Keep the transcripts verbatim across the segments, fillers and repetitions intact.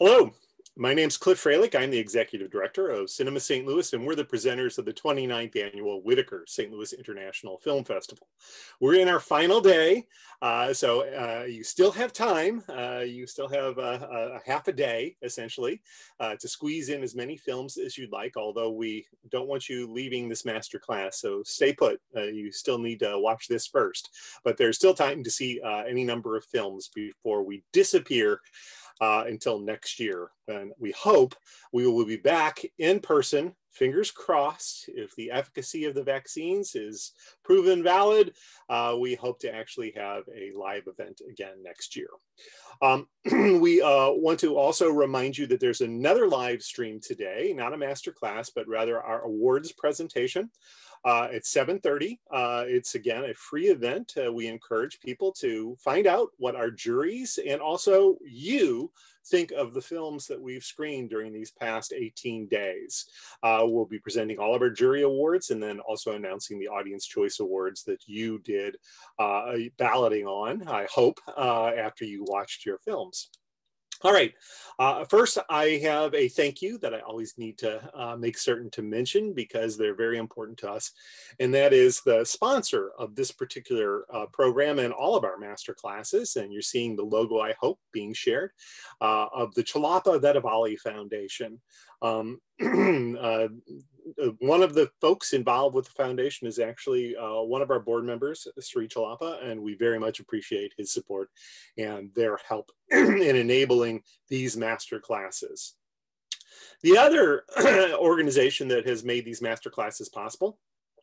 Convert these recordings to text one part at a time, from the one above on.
Hello, my name's Cliff Freilich. I'm the Executive Director of Cinema Saint Louis, and we're the presenters of the twenty-ninth Annual Whitaker Saint Louis International Film Festival. We're in our final day, uh, so uh, you still have time. Uh, you still have a, a half a day, essentially, uh, to squeeze in as many films as you'd like, although we don't want you leaving this master class, so stay put. Uh, you still need to watch this first, but there's still time to see uh, any number of films before we disappear Uh, until next year. And we hope we will be back in person, fingers crossed. If the efficacy of the vaccines is proven valid, uh, we hope to actually have a live event again next year. Um, we uh, want to also remind you that there's another live stream today, not a master class, but rather our awards presentation. Uh, it's seven thirty. Uh, it's, again, a free event. Uh, we encourage people to find out what our juries and also you think of the films that we've screened during these past eighteen days. Uh, we'll be presenting all of our jury awards and then also announcing the Audience Choice Awards that you did uh, balloting on, I hope, uh, after you watched your films. All right, uh, first I have a thank you that I always need to uh, make certain to mention because they're very important to us, and that is the sponsor of this particular uh, program and all of our master classes, and you're seeing the logo, I hope, being shared, uh, of the Chalapa Vedavali Foundation. Um, uh, one of the folks involved with the foundation is actually uh, one of our board members, Sri Chalapa, and we very much appreciate his support and their help in enabling these master classes. The other organization that has made these master classes possible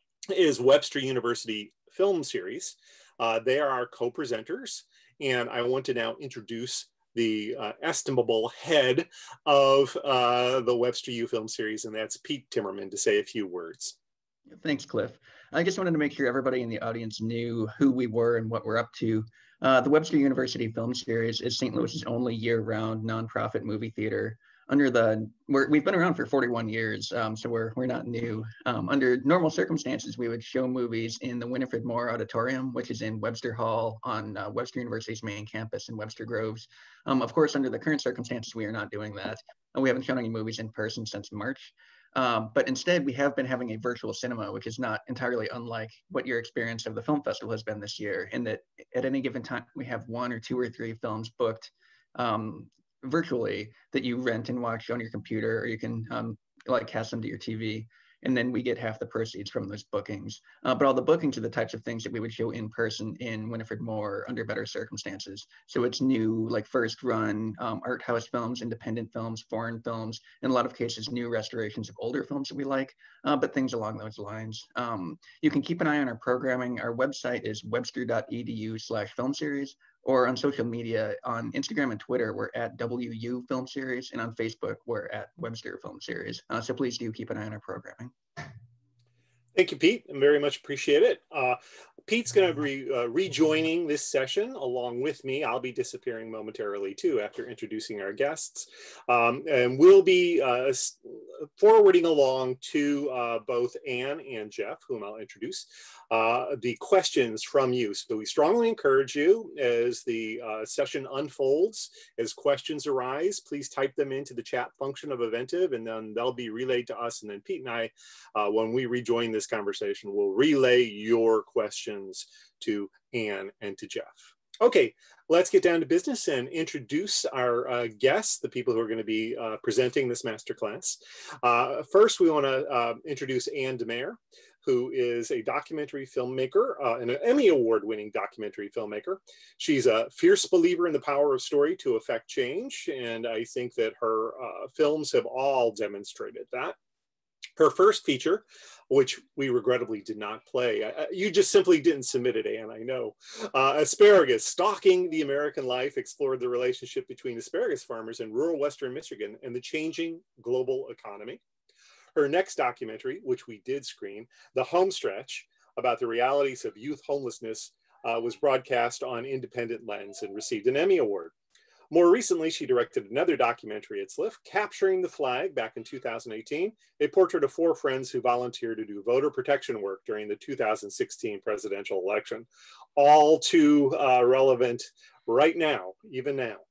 is Webster University Film Series. Uh, they are our co-presenters, and I want to now introduce the uh, estimable head of uh, the Webster U Film Series, and that's Pete Timmerman, to say a few words. Thanks, Cliff. I just wanted to make sure everybody in the audience knew who we were and what we're up to. Uh, the Webster University Film Series is Saint Louis's only year-round nonprofit movie theater. Under the, we're, we've been around for forty-one years, um, so we're, we're not new. Um, under normal circumstances, we would show movies in the Winifred Moore Auditorium, which is in Webster Hall on uh, Webster University's main campus in Webster Groves. Um, of course, under the current circumstances, we are not doing that. And we haven't shown any movies in person since March. Um, but instead, we have been having a virtual cinema, which is not entirely unlike what your experience of the film festival has been this year, in that at any given time, we have one or two or three films booked um, virtually that you rent and watch on your computer, or you can um, like cast them to your T V, and then we get half the proceeds from those bookings. Uh, but all the bookings are the types of things that we would show in person in Winifred Moore under better circumstances. So it's new, like first run um, art house films, independent films, foreign films, in a lot of cases, new restorations of older films that we like, uh, but things along those lines. Um, you can keep an eye on our programming. Our website is webster dot e d u slash film series, or on social media, on Instagram and Twitter, we're at W U Film Series, and on Facebook, we're at Webster Film Series. Uh, so please do keep an eye on our programming. Thank you, Pete. I very much appreciate it. Uh, Pete's going to be uh, rejoining this session along with me. I'll be disappearing momentarily too after introducing our guests. Um, and we'll be uh, forwarding along to uh, both Anne and Jeff, whom I'll introduce, uh, the questions from you. So we strongly encourage you as the uh, session unfolds, as questions arise, please type them into the chat function of Eventive, and then they'll be relayed to us. And then Pete and I, uh, when we rejoin this conversation, will relay your questions to Anne and to Jeff. Okay, let's get down to business and introduce our uh, guests, the people who are going to be uh, presenting this masterclass. Uh, first, we want to uh, introduce Anne Mare, who is a documentary filmmaker uh, and an Emmy Award-winning documentary filmmaker. She's a fierce believer in the power of story to affect change, and I think that her uh, films have all demonstrated that. Her first feature, which we regrettably did not play. Uh, you just simply didn't submit it, Anne, I know. Uh, Asparagus, Stalking the American Life, explored the relationship between asparagus farmers in rural Western Michigan and the changing global economy. Her next documentary, which we did screen, The Homestretch, about the realities of youth homelessness, uh, was broadcast on Independent Lens and received an Emmy Award. More recently, she directed another documentary at SLIFF, Capturing the Flag, back in two thousand eighteen, a portrait of four friends who volunteered to do voter protection work during the two thousand sixteen presidential election. All too uh, relevant right now, even now.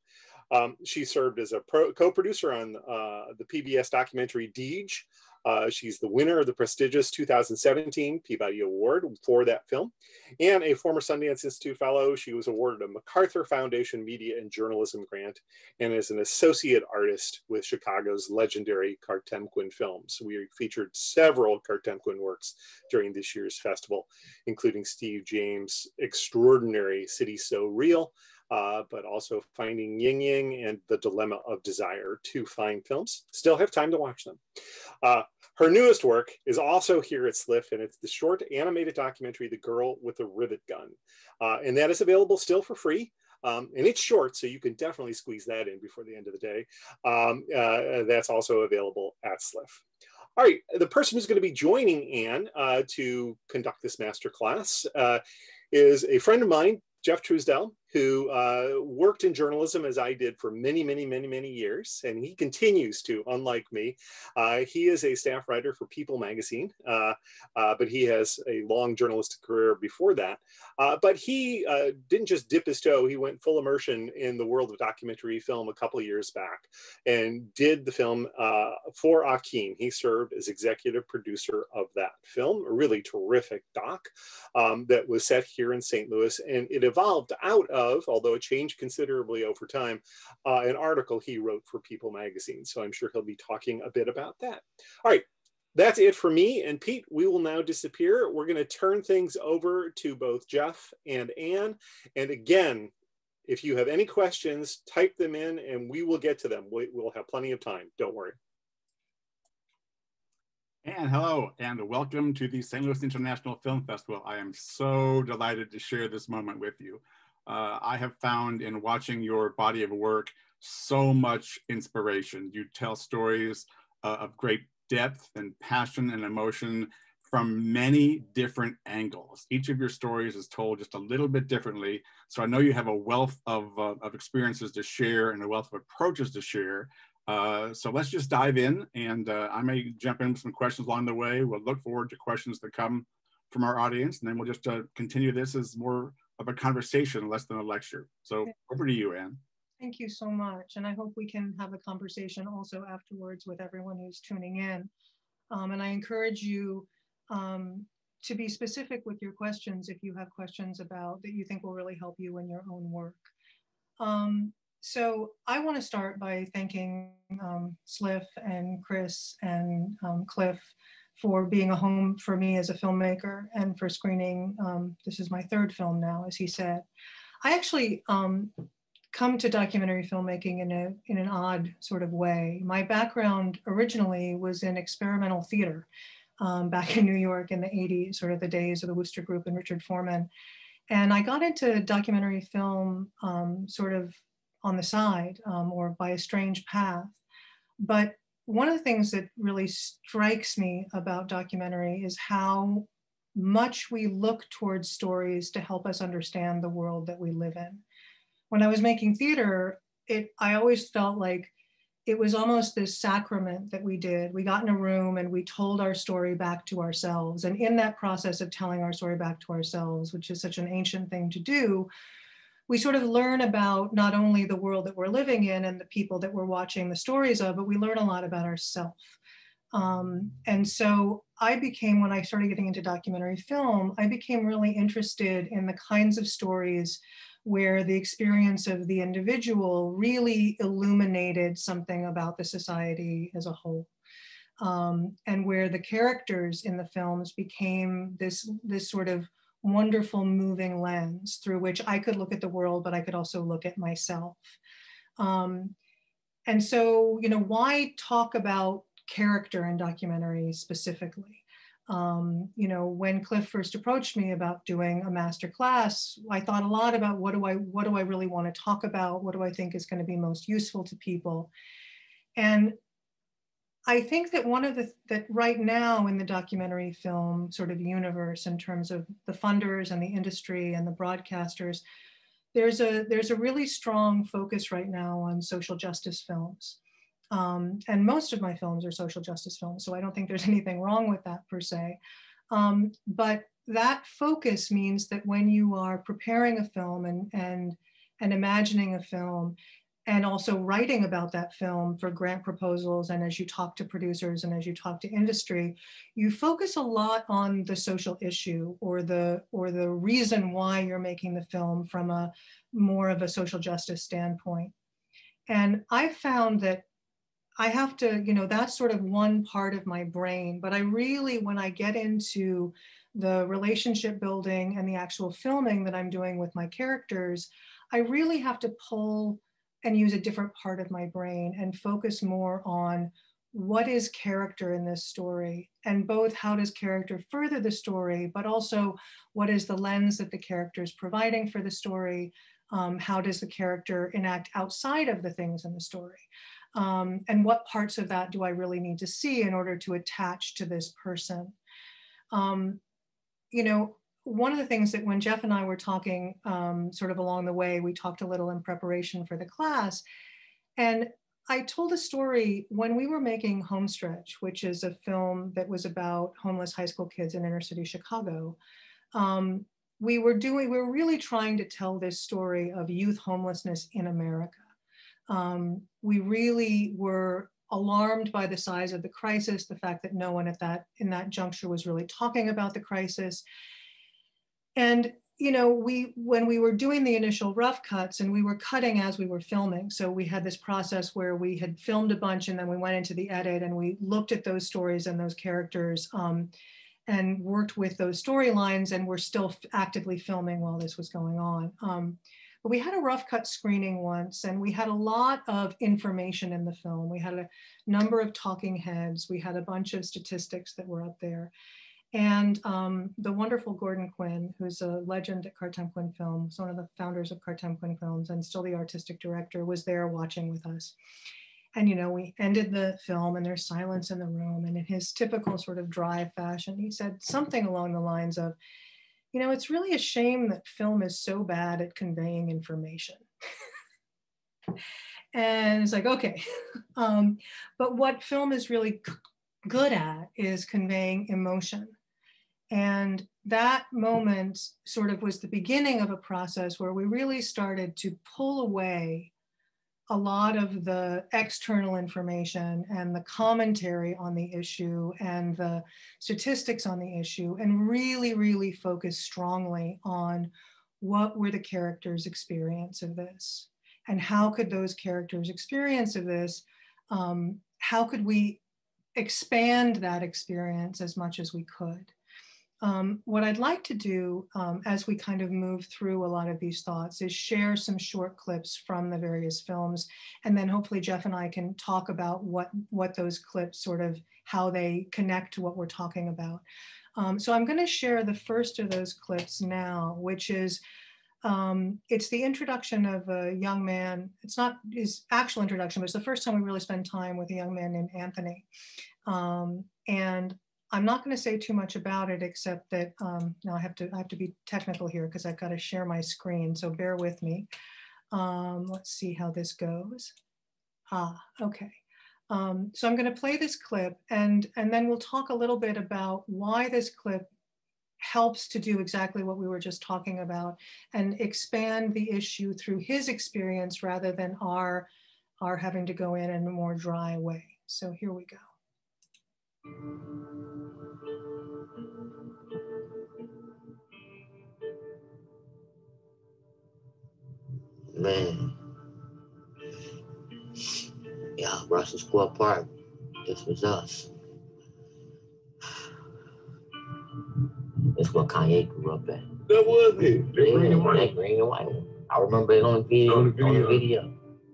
Um, she served as a pro co-producer on uh, the P B S documentary Deej. Uh, she's the winner of the prestigious two thousand seventeen Peabody Award for that film, and a former Sundance Institute Fellow. She was awarded a MacArthur Foundation Media and Journalism grant, and is an associate artist with Chicago's legendary Kartemquin Films. We featured several Kartemquin works during this year's festival, including Steve James' extraordinary City So Real, Uh, but also Finding Yin Yang and The Dilemma of Desire, two fine films. Still have time to watch them. Uh, her newest work is also here at SLIFF, and it's the short animated documentary, The Girl with the Rivet Gun. Uh, and that is available still for free. Um, and it's short, so you can definitely squeeze that in before the end of the day. Um, uh, that's also available at SLIFF. All right, the person who's going to be joining Anne uh, to conduct this masterclass uh, is a friend of mine, Jeff Truesdell, who uh, worked in journalism as I did for many, many, many, many years, and he continues to, unlike me. Uh, he is a staff writer for People magazine, uh, uh, but he has a long journalistic career before that. Uh, but he uh, didn't just dip his toe, he went full immersion in the world of documentary film a couple of years back and did the film uh, for Ahkeem. He served as executive producer of that film, a really terrific doc um, that was set here in Saint Louis, and it evolved out of Of, although it changed considerably over time, uh, an article he wrote for People magazine. So I'm sure he'll be talking a bit about that. All right, that's it for me and Pete. We will now disappear. We're going to turn things over to both Jeff and Anne. And again, if you have any questions, type them in and we will get to them. We, we'll have plenty of time. Don't worry. And hello, and welcome to the Saint Louis International Film Festival. I am so delighted to share this moment with you. Uh, I have found in watching your body of work so much inspiration. You tell stories uh, of great depth and passion and emotion from many different angles. Each of your stories is told just a little bit differently. So I know you have a wealth of, uh, of experiences to share and a wealth of approaches to share. Uh, so let's just dive in, and uh, I may jump in with some questions along the way. We'll look forward to questions that come from our audience, and then we'll just uh, continue this as more of a conversation, less than a lecture. So over to you, Anne. Thank you so much. And I hope we can have a conversation also afterwards with everyone who's tuning in. Um, and I encourage you um, to be specific with your questions if you have questions about that you think will really help you in your own work. Um, so I want to start by thanking um, SLIFF and Chris and um, Cliff for being a home for me as a filmmaker and for screening. Um, this is my third film now, as he said. I actually um, come to documentary filmmaking in, a, in an odd sort of way. My background originally was in experimental theater um, back in New York in the eighties, sort of the days of the Wooster Group and Richard Foreman. And I got into documentary film um, sort of on the side um, or by a strange path. But one of the things that really strikes me about documentary is how much we look towards stories to help us understand the world that we live in. When I was making theater, it, I always felt like it was almost this sacrament that we did. We got in a room and we told our story back to ourselves. And in that process of telling our story back to ourselves, which is such an ancient thing to do, we sort of learn about not only the world that we're living in and the people that we're watching the stories of, but we learn a lot about ourselves. Um, and so I became, when I started getting into documentary film, I became really interested in the kinds of stories where the experience of the individual really illuminated something about the society as a whole. Um, and where the characters in the films became this, this sort of wonderful moving lens through which I could look at the world, but I could also look at myself. Um, and so, you know, why talk about character in documentaries specifically? Um, you know, when Cliff first approached me about doing a master class, I thought a lot about what do I, what do I really want to talk about? What do I think is going to be most useful to people? And I think that one of the, that right now in the documentary film sort of universe in terms of the funders and the industry and the broadcasters, there's a, there's a really strong focus right now on social justice films. Um, and most of my films are social justice films, so I don't think there's anything wrong with that per se. Um, but that focus means that when you are preparing a film and, and, and imagining a film, and also writing about that film for grant proposals, and as you talk to producers and as you talk to industry, you focus a lot on the social issue or the or the reason why you're making the film from a more of a social justice standpoint. And I found that I have to, you know, that's sort of one part of my brain, but I really, when I get into the relationship building and the actual filming that I'm doing with my characters, I really have to pull and use a different part of my brain and focus more on what is character in this story, and both how does character further the story, but also what is the lens that the character is providing for the story, um, how does the character enact outside of the things in the story, um, and what parts of that do I really need to see in order to attach to this person. Um, you know, one of the things that when Jeff and I were talking um, sort of along the way, we talked a little in preparation for the class, and I told a story when we were making Homestretch, which is a film that was about homeless high school kids in inner city Chicago. Um, we were doing, we were really trying to tell this story of youth homelessness in America. Um, we really were alarmed by the size of the crisis, the fact that no one at that, in that juncture was really talking about the crisis. And, you know, we, when we were doing the initial rough cuts, and we were cutting as we were filming. So we had this process where we had filmed a bunch and then we went into the edit and we looked at those stories and those characters um, and worked with those storylines, and we're still actively filming while this was going on. Um, but we had a rough cut screening once, and we had a lot of information in the film. We had a number of talking heads. We had a bunch of statistics that were up there. And um, the wonderful Gordon Quinn, who's a legend at Kartemquin Films, one of the founders of Kartemquin Films and still the artistic director, was there watching with us. And, you know, we ended the film and there's silence in the room. And in his typical sort of dry fashion, he said something along the lines of, you know, it's really a shame that film is so bad at conveying information. And it's like, okay. um, but what film is really good at is conveying emotion. And that moment sort of was the beginning of a process where we really started to pull away a lot of the external information and the commentary on the issue and the statistics on the issue, and really, really focus strongly on what were the characters' experience of this, and how could those characters' experience of this, um, how could we expand that experience as much as we could. Um, what I'd like to do um, as we kind of move through a lot of these thoughts is share some short clips from the various films, and then hopefully Jeff and I can talk about what, what those clips sort of, how they connect to what we're talking about. Um, so I'm going to share the first of those clips now, which is, um, it's the introduction of a young man. It's not his actual introduction, but it's the first time we really spend time with a young man named Anthony. Um, and I'm not going to say too much about it, except that um, now I have to I have to be technical here because I've got to share my screen. So bear with me. Um, let's see how this goes. Ah, okay. Um, so I'm going to play this clip, and and then we'll talk a little bit about why this clip helps to do exactly what we were just talking about, and expand the issue through his experience rather than our our having to go in in a more dry way. So here we go. Man, yeah, Russell Square Park, this was us. It's what Kanye grew up at. That was it. The yeah, green and white. That green and white. I remember it on the video. On the video. On the video.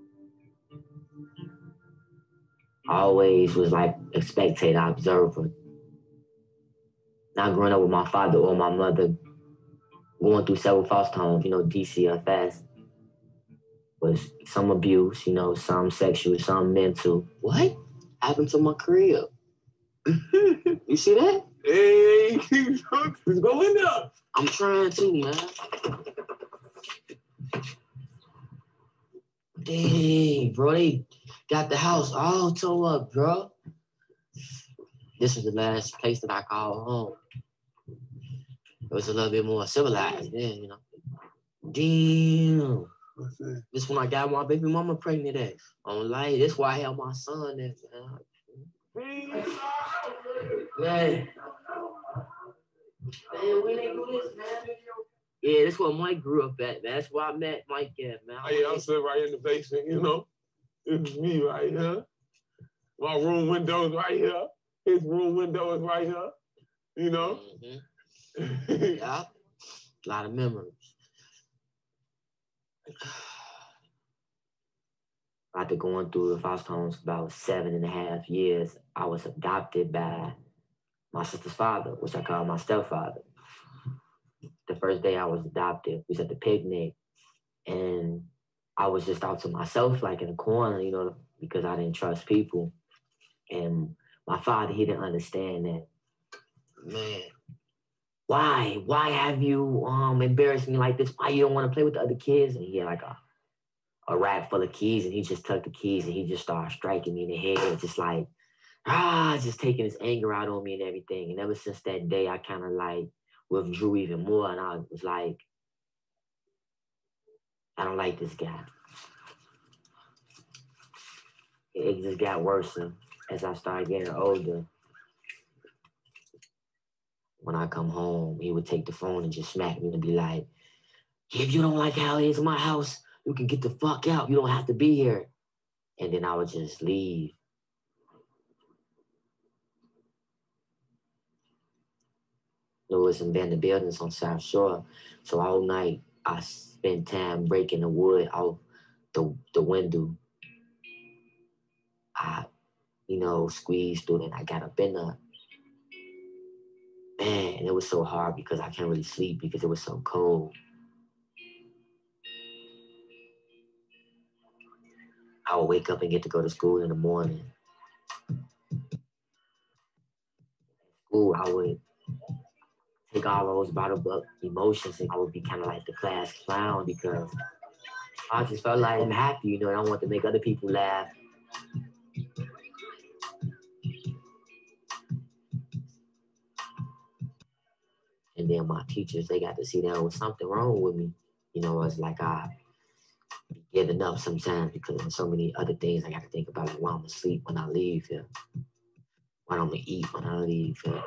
I always was like a spectator, observer. Not growing up with my father or my mother, going through several foster homes, you know, D C F S. Was some abuse, you know, some sexual, some mental. What happened to my crib? You see that? Hey, keep going up. I'm trying to, man. Dang, bro, they got the house all tore up, bro. This was the last place that I called home. It was a little bit more civilized then, you know. Damn. What's that? This when I got my baby mama pregnant at. On life. That's why I had my son at, man. Man. Man, when they do this, man. Yeah, that's where Mike grew up at, man. That's where I met Mike at, man. Hey, I'm sitting right in the basement, you know. It's me right here. My room window is right here. His room window is right here. You know? Mm-hmm. Yeah. A lot of memories. After going through the foster homes for about seven and a half years, I was adopted by my sister's father, which I call my stepfather. The first day I was adopted, we was at the picnic, and I was just out to myself, like in a corner, you know, because I didn't trust people. And my father, he didn't understand that. Man, why? Why have you um embarrassed me like this? Why you don't want to play with the other kids? And he had like a, a rack full of keys, and he just took the keys and he just started striking me in the head, just like, ah, just taking his anger out on me and everything. And ever since that day, I kind of like withdrew even more, and I was like, I don't like this guy. It just got worse as I started getting older. When I come home, he would take the phone and just smack me and be like, if you don't like how it is in my house, you can get the fuck out. You don't have to be here. And then I would just leave. There was some abandoned buildings on South Shore. So all night, I spent time breaking the wood out the, the window. I, you know, squeezed through it, and I got up in there. Man, it was so hard because I can't really sleep because it was so cold. I would wake up and get to go to school in the morning. School, I would take all those bottled up emotions, and I would be kind of like the class clown because I just felt like I'm happy, you know, and I want to make other people laugh. And then my teachers, they got to see there was something wrong with me. You know, it's like I be giving up sometimes because there's so many other things I got to think about, like why I'm gonna sleep when I leave here, what I'm gonna eat when I leave here.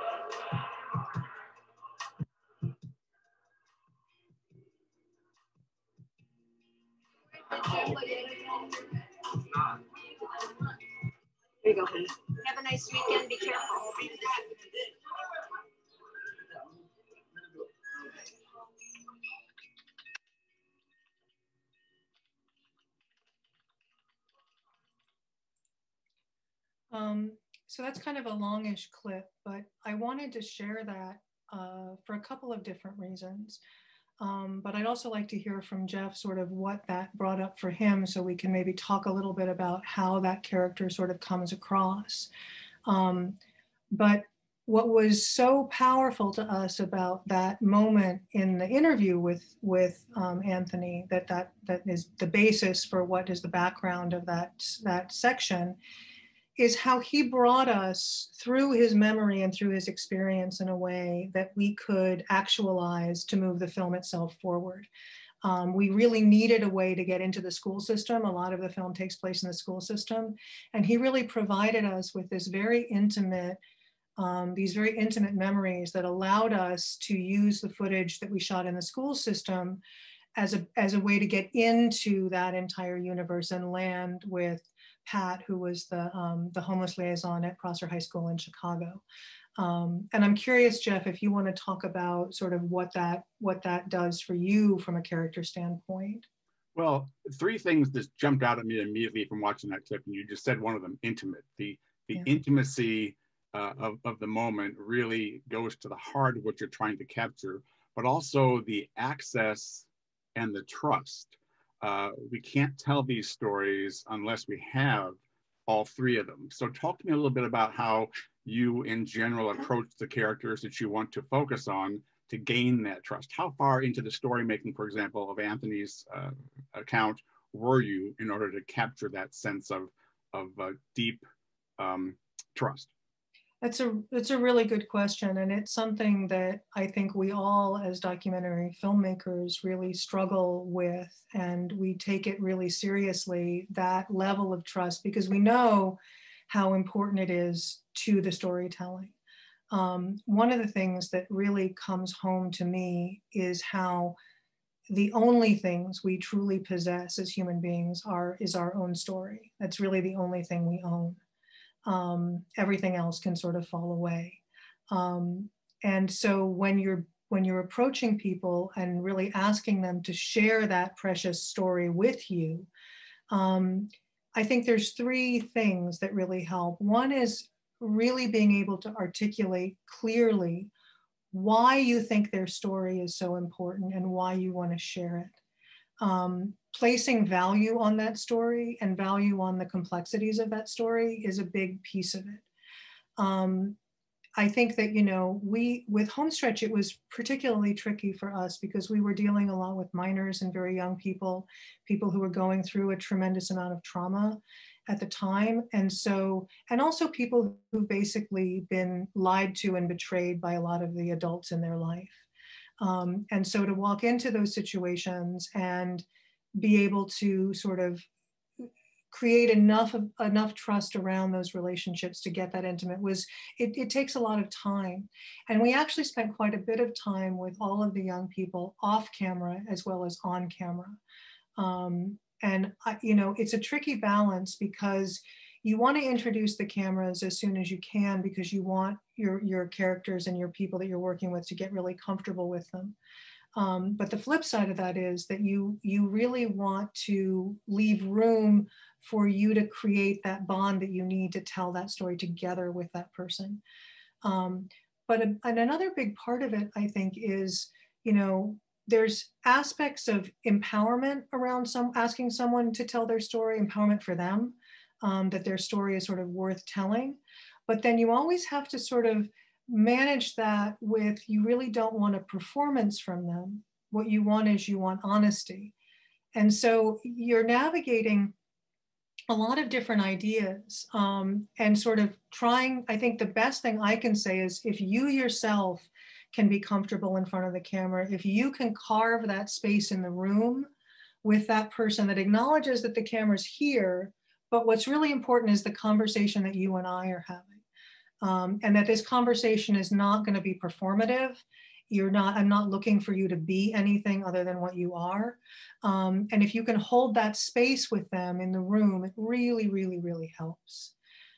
Here you go, honey. Have a nice weekend. Be careful. Um, so that's kind of a longish clip, but I wanted to share that uh, for a couple of different reasons. Um, but I'd also like to hear from Jeff sort of what that brought up for him, so we can maybe talk a little bit about how that character sort of comes across. Um, but what was so powerful to us about that moment in the interview with, with um, Anthony, that, that, that is the basis for what is the background of that, that section, is how he brought us through his memory and through his experience in a way that we could actualize to move the film itself forward. Um, we really needed a way to get into the school system. A lot of the film takes place in the school system. And he really provided us with this very intimate, um, these very intimate memories that allowed us to use the footage that we shot in the school system as a, as a way to get into that entire universe and land with Pat, who was the, um, the homeless liaison at Prosser High School in Chicago. Um, and I'm curious, Jeff, if you want to talk about sort of what that, what that does for you from a character standpoint. Well, three things just jumped out at me immediately from watching that clip, and you just said one of them, intimate. The, the yeah. intimacy uh, of, of the moment really goes to the heart of what you're trying to capture, but also the access and the trust. Uh, we can't tell these stories unless we have all three of them. So talk to me a little bit about how you in general approach the characters that you want to focus on to gain that trust. How far into the story making, for example, of Anthony's uh, account were you in order to capture that sense of, of uh, deep um, trust? That's a, it's a really good question. And it's something that I think we all as documentary filmmakers really struggle with. And we take it really seriously, that level of trust, because we know how important it is to the storytelling. Um, one of the things that really comes home to me is how the only things we truly possess as human beings are, is our own story. That's really the only thing we own. Um, everything else can sort of fall away. Um, and so when you're when you're approaching people and really asking them to share that precious story with you, um, I think there's three things that really help. One is really being able to articulate clearly why you think their story is so important and why you want to share it. Um, placing value on that story and value on the complexities of that story is a big piece of it. Um, I think that, you know, we, with Homestretch, it was particularly tricky for us because we were dealing a lot with minors and very young people, people who were going through a tremendous amount of trauma at the time. And so, and also people who've basically been lied to and betrayed by a lot of the adults in their life. Um, and so to walk into those situations and be able to sort of create enough of, enough trust around those relationships to get that intimate was, it, it takes a lot of time. And we actually spent quite a bit of time with all of the young people off camera as well as on camera. Um, and, I, you know, it's a tricky balance because you want to introduce the cameras as soon as you can because you want your, your characters and your people that you're working with to get really comfortable with them. Um, but the flip side of that is that you, you really want to leave room for you to create that bond that you need to tell that story together with that person. Um, but a, and another big part of it, I think, is, you know, there's aspects of empowerment around some asking someone to tell their story, empowerment for them, um, that their story is sort of worth telling. But then you always have to sort of manage that with, you really don't want a performance from them. What you want is you want honesty. And so you're navigating a lot of different ideas um, and sort of trying, I think the best thing I can say is if you yourself can be comfortable in front of the camera, if you can carve that space in the room with that person that acknowledges that the camera's here, but what's really important is the conversation that you and I are having. Um, and that this conversation is not going to be performative. You're not, I'm not looking for you to be anything other than what you are. Um, and if you can hold that space with them in the room, it really, really, really helps.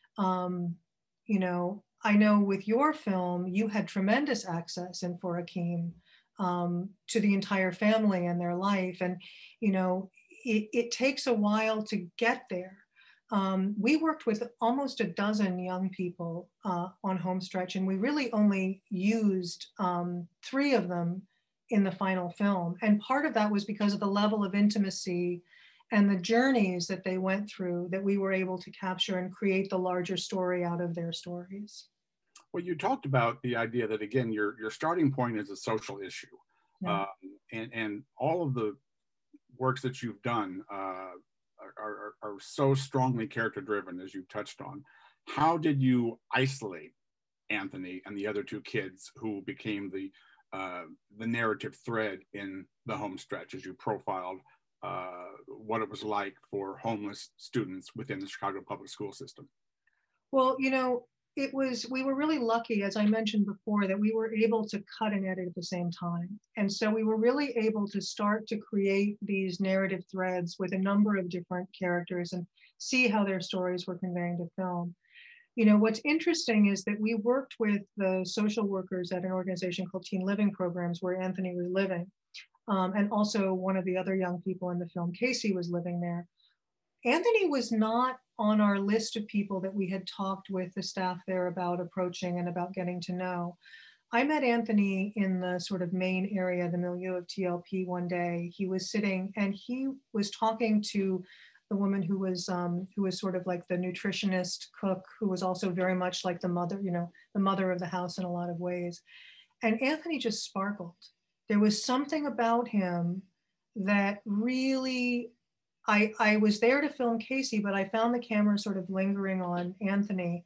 Um, you know, I know with your film, you had tremendous access and for Ahkeem um, to the entire family and their life. And, you know, it, it takes a while to get there. Um, we worked with almost a dozen young people uh, on Homestretch, and we really only used um, three of them in the final film. And part of that was because of the level of intimacy and the journeys that they went through that we were able to capture and create the larger story out of their stories. Well, you talked about the idea that, again, your, your starting point is a social issue. Yeah. Um, and, and all of the works that you've done uh, Are, are, are so strongly character driven, as you touched on. How did you isolate Anthony and the other two kids who became the uh, the narrative thread in the Homestretch as you profiled uh, what it was like for homeless students within the Chicago public school system? Well, you know, it was, we were really lucky, as I mentioned before, that we were able to cut and edit at the same time. And so we were really able to start to create these narrative threads with a number of different characters and see how their stories were conveying to film. You know, what's interesting is that we worked with the social workers at an organization called Teen Living Programs where Anthony was living. Um, and also one of the other young people in the film, Casey, was living there. Anthony was not on our list of people that we had talked with the staff there about approaching and about getting to know. I met Anthony in the sort of main area, the milieu of T L P one day. He was sitting and he was talking to the woman who was um, who was sort of like the nutritionist cook, who was also very much like the mother, you know, the mother of the house in a lot of ways. And Anthony just sparkled. There was something about him that really, I, I was there to film Casey, but I found the camera sort of lingering on Anthony.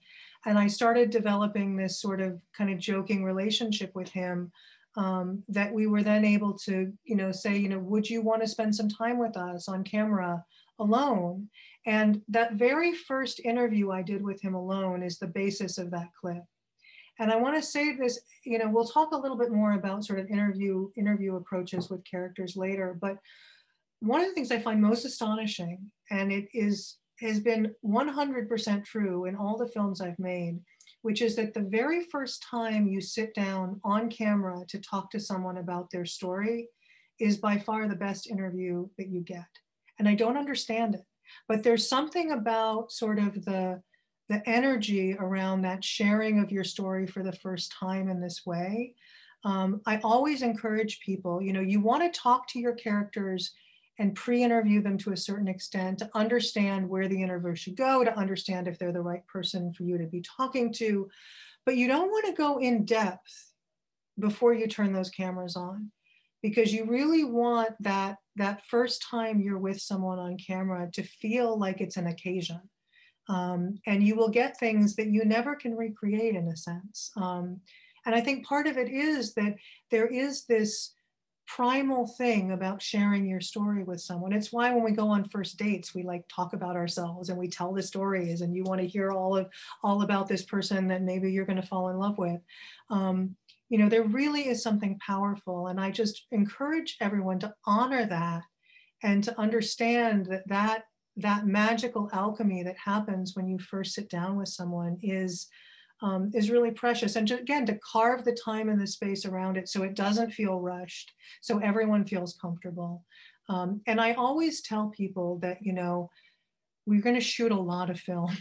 And I started developing this sort of kind of joking relationship with him, um, that we were then able to, you know, say, you know, would you want to spend some time with us on camera alone? And that very first interview I did with him alone is the basis of that clip. And I want to say this, you know, we'll talk a little bit more about sort of interview interview approaches with characters later, but one of the things I find most astonishing, and it is has been one hundred percent true in all the films I've made, which is that the very first time you sit down on camera to talk to someone about their story is by far the best interview that you get. And I don't understand it, but there's something about sort of the, the energy around that sharing of your story for the first time in this way. Um, I always encourage people, you know, you want to talk to your characters and pre-interview them to a certain extent to understand where the interview should go, to understand if they're the right person for you to be talking to, but you don't want to go in depth before you turn those cameras on, because you really want that, that first time you're with someone on camera to feel like it's an occasion. Um, and you will get things that you never can recreate in a sense. Um, and I think part of it is that there is this primal thing about sharing your story with someone. It's why when we go on first dates, we like talk about ourselves and we tell the stories, and you want to hear all of all about this person that maybe you're going to fall in love with. Um, you know, there really is something powerful, and I just encourage everyone to honor that and to understand that that that magical alchemy that happens when you first sit down with someone is Um, is really precious. And to, again, to carve the time and the space around it so it doesn't feel rushed, so everyone feels comfortable. Um, and I always tell people that, you know, we're going to shoot a lot of film.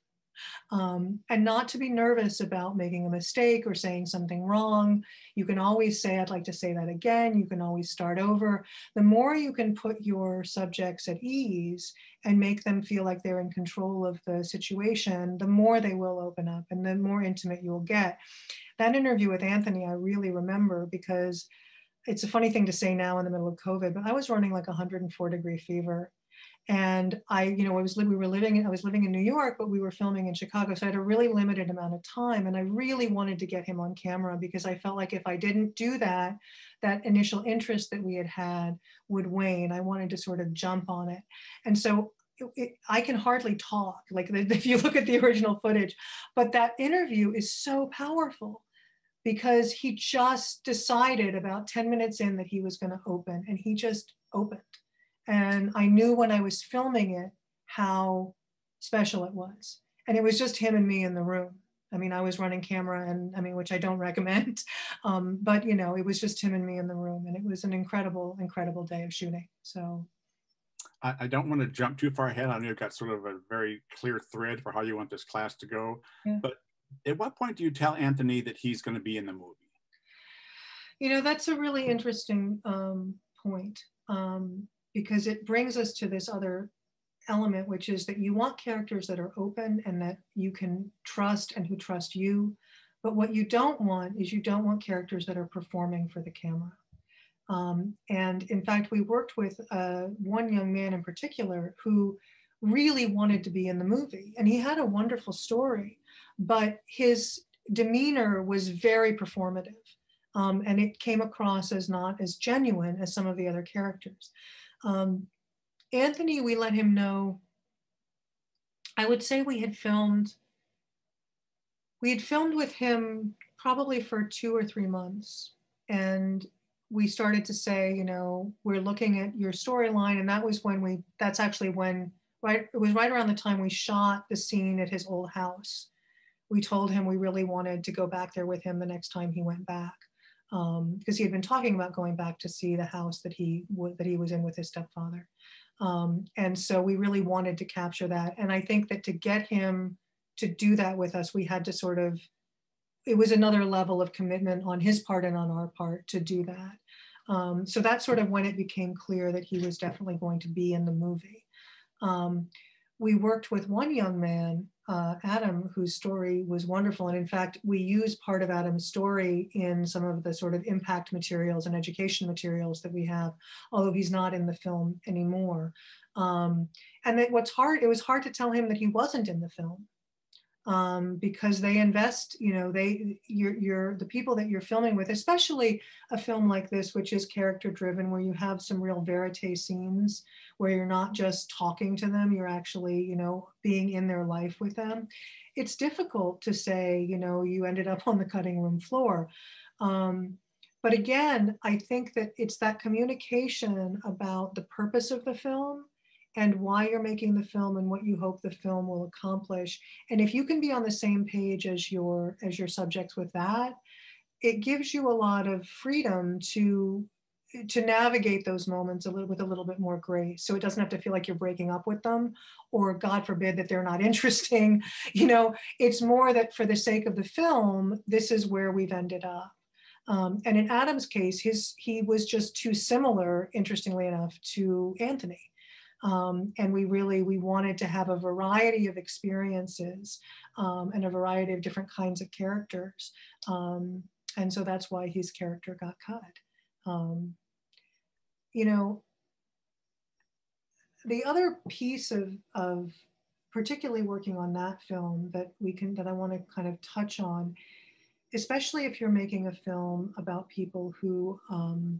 Um, and not to be nervous about making a mistake or saying something wrong. You can always say, I'd like to say that again. You can always start over. The more you can put your subjects at ease and make them feel like they're in control of the situation, the more they will open up and the more intimate you will get. That interview with Anthony, I really remember, because it's a funny thing to say now in the middle of COVID, but I was running like one hundred four degree fever. And I, you know, I was, we were living in, I was living in New York, but we were filming in Chicago. So I had a really limited amount of time. And I really wanted to get him on camera because I felt like if I didn't do that, that initial interest that we had had would wane. I wanted to sort of jump on it. And so it, it, I can hardly talk, like if you look at the original footage, but that interview is so powerful because he just decided about ten minutes in that he was going to open, and he just opened. And I knew when I was filming it how special it was. And it was just him and me in the room. I mean, I was running camera, and I mean, which I don't recommend, um, but you know, it was just him and me in the room, and it was an incredible, incredible day of shooting. So. I, I don't want to jump too far ahead. I know you've got sort of a very clear thread for how you want this class to go, yeah. But at what point do you tell Anthony that he's going to be in the movie? You know, that's a really interesting um, point. Um, because it brings us to this other element, which is that you want characters that are open and that you can trust and who trust you. But what you don't want is you don't want characters that are performing for the camera. Um, and in fact, we worked with uh, one young man in particular who really wanted to be in the movie. And he had a wonderful story, but his demeanor was very performative. Um, and it came across as not as genuine as some of the other characters. Um, Anthony, we let him know, I would say we had filmed, we had filmed with him probably for two or three months. And we started to say, you know, we're looking at your storyline. And that was when we, that's actually when, right, it was right around the time we shot the scene at his old house. We told him we really wanted to go back there with him the next time he went back. Um, because he had been talking about going back to see the house that he that he was in with his stepfather. Um, and so we really wanted to capture that. And I think that to get him to do that with us, we had to sort of, it was another level of commitment on his part and on our part to do that. Um, so that's sort of when it became clear that he was definitely going to be in the movie. Um, we worked with one young man, uh, Adam, whose story was wonderful. And in fact, we used part of Adam's story in some of the sort of impact materials and education materials that we have, although he's not in the film anymore. Um, and that what's hard, it was hard to tell him that he wasn't in the film. um, because they invest, you know, they, you're, you're the people that you're filming with, especially a film like this, which is character driven, where you have some real verite scenes where you're not just talking to them, you're actually, you know, being in their life with them. It's difficult to say, you know, you ended up on the cutting room floor. Um, but again, I think that it's that communication about the purpose of the film and why you're making the film and what you hope the film will accomplish. And if you can be on the same page as your, as your subjects with that, it gives you a lot of freedom to, to navigate those moments a little with a little bit more grace. So it doesn't have to feel like you're breaking up with them, or God forbid that they're not interesting. You know, it's more that for the sake of the film, this is where we've ended up. Um, and in Adam's case, his, he was just too similar, interestingly enough, to Anthony. Um, and we really, we wanted to have a variety of experiences um, and a variety of different kinds of characters. Um, and so that's why his character got cut. Um, you know, the other piece of, of particularly working on that film that we can, that I want to kind of touch on, especially if you're making a film about people who um,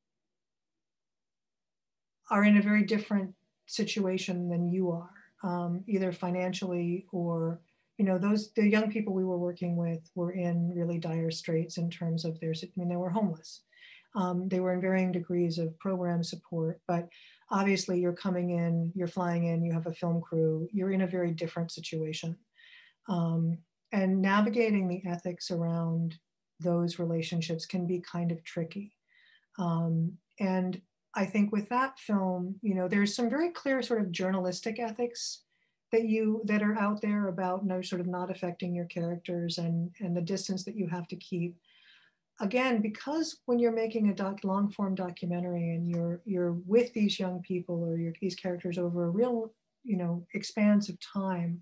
are in a very different situation than you are, um, either financially or, you know, those, the young people we were working with were in really dire straits in terms of their, I mean, they were homeless. Um, they were in varying degrees of program support, but obviously you're coming in, you're flying in, you have a film crew, you're in a very different situation. Um, and navigating the ethics around those relationships can be kind of tricky. Um, and I think with that film, you know, there's some very clear sort of journalistic ethics that you, that are out there about no sort of not affecting your characters and, and the distance that you have to keep. Again, because when you're making a doc, long form documentary and you're, you're with these young people or you're, these characters over a real, you know, expanse of time,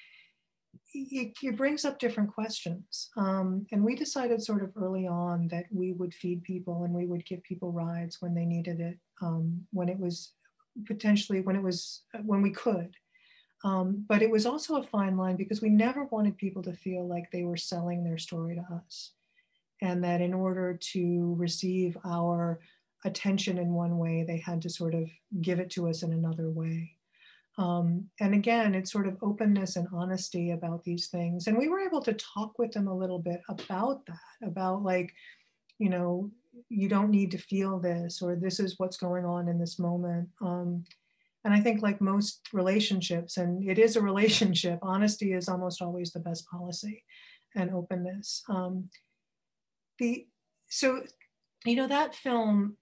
it, it brings up different questions. Um, and we decided sort of early on that we would feed people and we would give people rides when they needed it, um, when it was potentially, when it was, when we could. Um, but it was also a fine line because we never wanted people to feel like they were selling their story to us. And that in order to receive our attention in one way, they had to sort of give it to us in another way. Um, and again, it's sort of openness and honesty about these things. And we were able to talk with them a little bit about that, about like, you know, you don't need to feel this, or this is what's going on in this moment. Um, and I think like most relationships, and it is a relationship, honesty is almost always the best policy, and openness. Um, the, so, you know, that film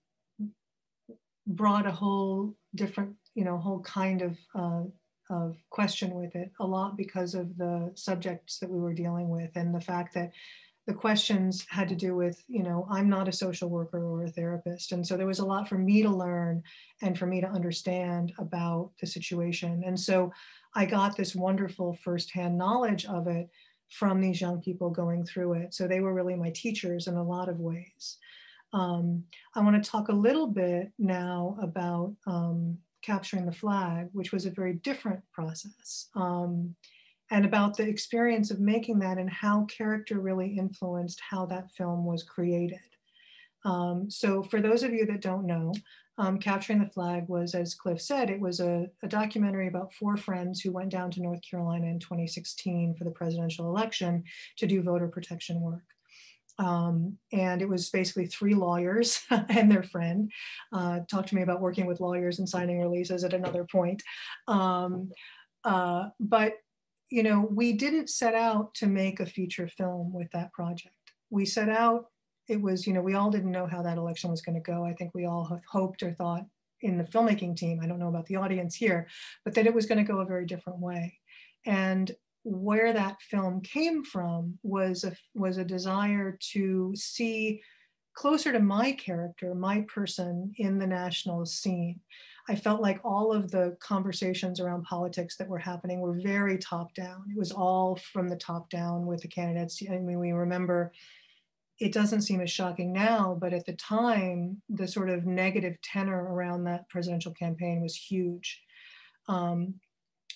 brought a whole different, you know, whole kind of, uh, of question with it, a lot because of the subjects that we were dealing with and the fact that the questions had to do with, you know, I'm not a social worker or a therapist. And so there was a lot for me to learn and for me to understand about the situation. And so I got this wonderful firsthand knowledge of it from these young people going through it. So they were really my teachers in a lot of ways. Um, I want to talk a little bit now about um, Capturing the Flag, which was a very different process, um, and about the experience of making that and how character really influenced how that film was created. Um, so for those of you that don't know, um, Capturing the Flag was, as Cliff said, it was a, a documentary about four friends who went down to North Carolina in twenty sixteen for the presidential election to do voter protection work. Um, and it was basically three lawyers and their friend. Uh, talk to me about working with lawyers and signing releases at another point. Um, uh, but, you know, we didn't set out to make a feature film with that project. We set out, it was, you know, we all didn't know how that election was going to go. I think we all have hoped or thought in the filmmaking team, I don't know about the audience here, but that it was going to go a very different way. And where that film came from was a, was a desire to see closer to my character, my person in the national scene. I felt like all of the conversations around politics that were happening were very top down. It was all from the top down with the candidates. I mean, we remember, it doesn't seem as shocking now, but at the time, the sort of negative tenor around that presidential campaign was huge. Um,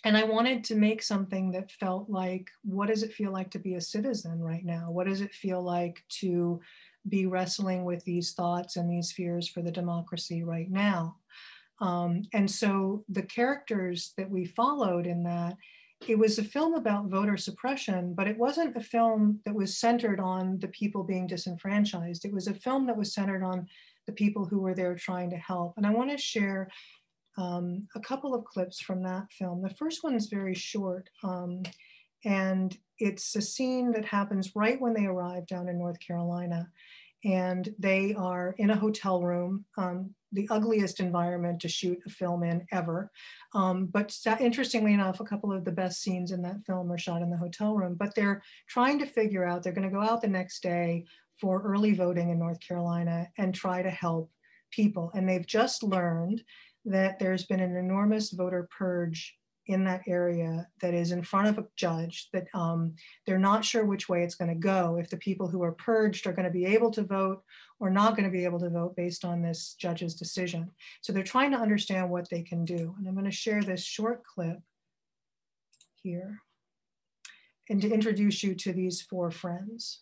And I wanted to make something that felt like, what does it feel like to be a citizen right now? What does it feel like to be wrestling with these thoughts and these fears for the democracy right now? Um, and so the characters that we followed in that, it was a film about voter suppression, but it wasn't a film that was centered on the people being disenfranchised. It was a film that was centered on the people who were there trying to help. And I want to share um, a couple of clips from that film. The first one is very short, um, and it's a scene that happens right when they arrive down in North Carolina. And they are in a hotel room, um, the ugliest environment to shoot a film in ever. Um, but interestingly enough, a couple of the best scenes in that film are shot in the hotel room. But they're trying to figure out, they're going to go out the next day for early voting in North Carolina and try to help people. And they've just learned that there's been an enormous voter purge in that area that is in front of a judge, that um, they're not sure which way it's going to go, if the people who are purged are going to be able to vote or not going to be able to vote based on this judge's decision. So they're trying to understand what they can do. And I'm going to share this short clip here and to introduce you to these four friends.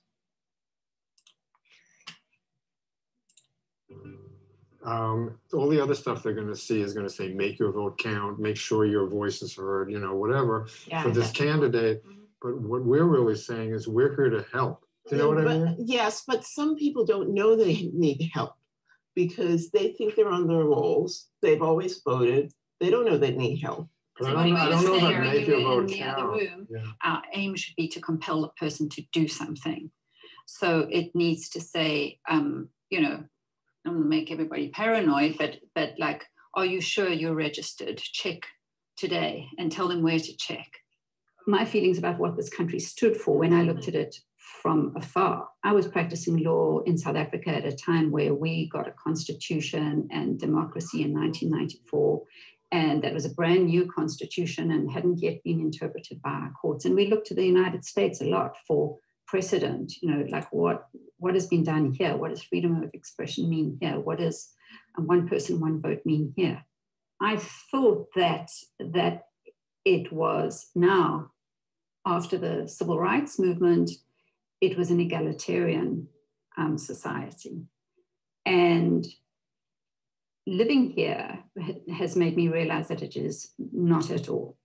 Um, all the other stuff they're going to see is going to say, make your vote count, make sure your voice is heard, you know, whatever, yeah, for this candidate. But what we're really saying is we're here to help. Do you know what but, I mean? Yes, but some people don't know they need help because they think they're on their rolls. They've always voted. They don't know they need help. But so I don't, I don't know about make your vote in count. The other room, yeah. Our aim should be to compel the person to do something. So it needs to say, um, you know, I don't want to make everybody paranoid, but but like, are you sure you're registered? Check today and tell them where to check. My feelings about what this country stood for when I looked at it from afar. I was practicing law in South Africa at a time where we got a constitution and democracy in nineteen ninety-four. And that was a brand new constitution and hadn't yet been interpreted by our courts. And we looked to the United States a lot for precedent, you know, like what, what has been done here? What does freedom of expression mean here? What does a one person, one vote mean here? I thought that, that it was now, after the civil rights movement, it was an egalitarian um, society. And living here has made me realize that it is not at all.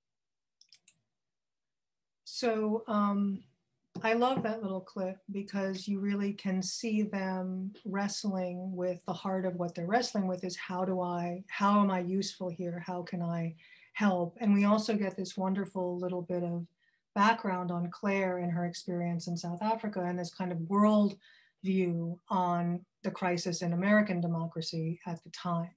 So, um, I love that little clip because you really can see them wrestling with the heart of what they're wrestling with is how do I, how am I useful here? How can I help? And we also get this wonderful little bit of background on Claire and her experience in South Africa and this kind of world view on the crisis in American democracy at the time.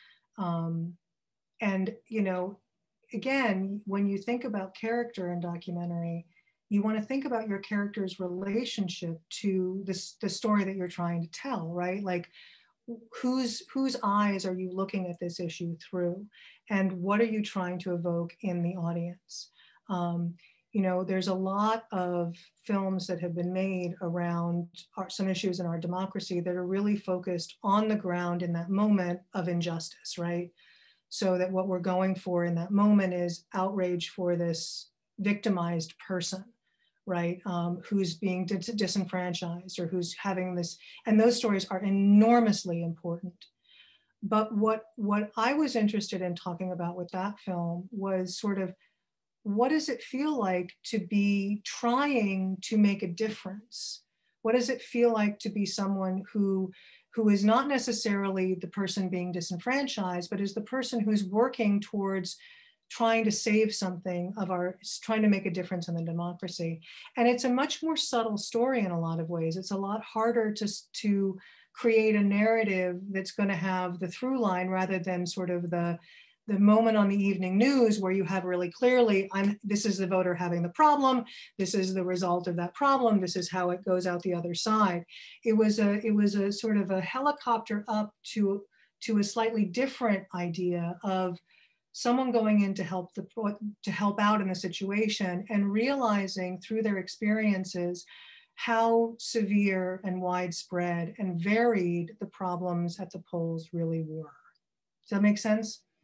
Um, and, you know, again, when you think about character in documentary, you want to think about your character's relationship to this, the story that you're trying to tell, right? Like, whose, whose eyes are you looking at this issue through? And what are you trying to evoke in the audience? Um, you know, there's a lot of films that have been made around our, some issues in our democracy that are really focused on the ground in that moment of injustice, right? So that what we're going for in that moment is outrage for this victimized person, right? Um, who's being dis disenfranchised or who's having this, and those stories are enormously important. But what, what I was interested in talking about with that film was sort of, what does it feel like to be trying to make a difference? What does it feel like to be someone who, who is not necessarily the person being disenfranchised, but is the person who's working towards trying to save something of our, trying to make a difference in the democracy. And it's a much more subtle story in a lot of ways. It's a lot harder to, to create a narrative that's going to have the through line rather than sort of the, the moment on the evening news where you have really clearly, I'm, this is the voter having the problem, this is the result of that problem, this is how it goes out the other side. It was a, it was a sort of a helicopter up to, to a slightly different idea of someone going in to help, the, to help out in the situation and realizing through their experiences how severe and widespread and varied the problems at the polls really were. Does that make sense?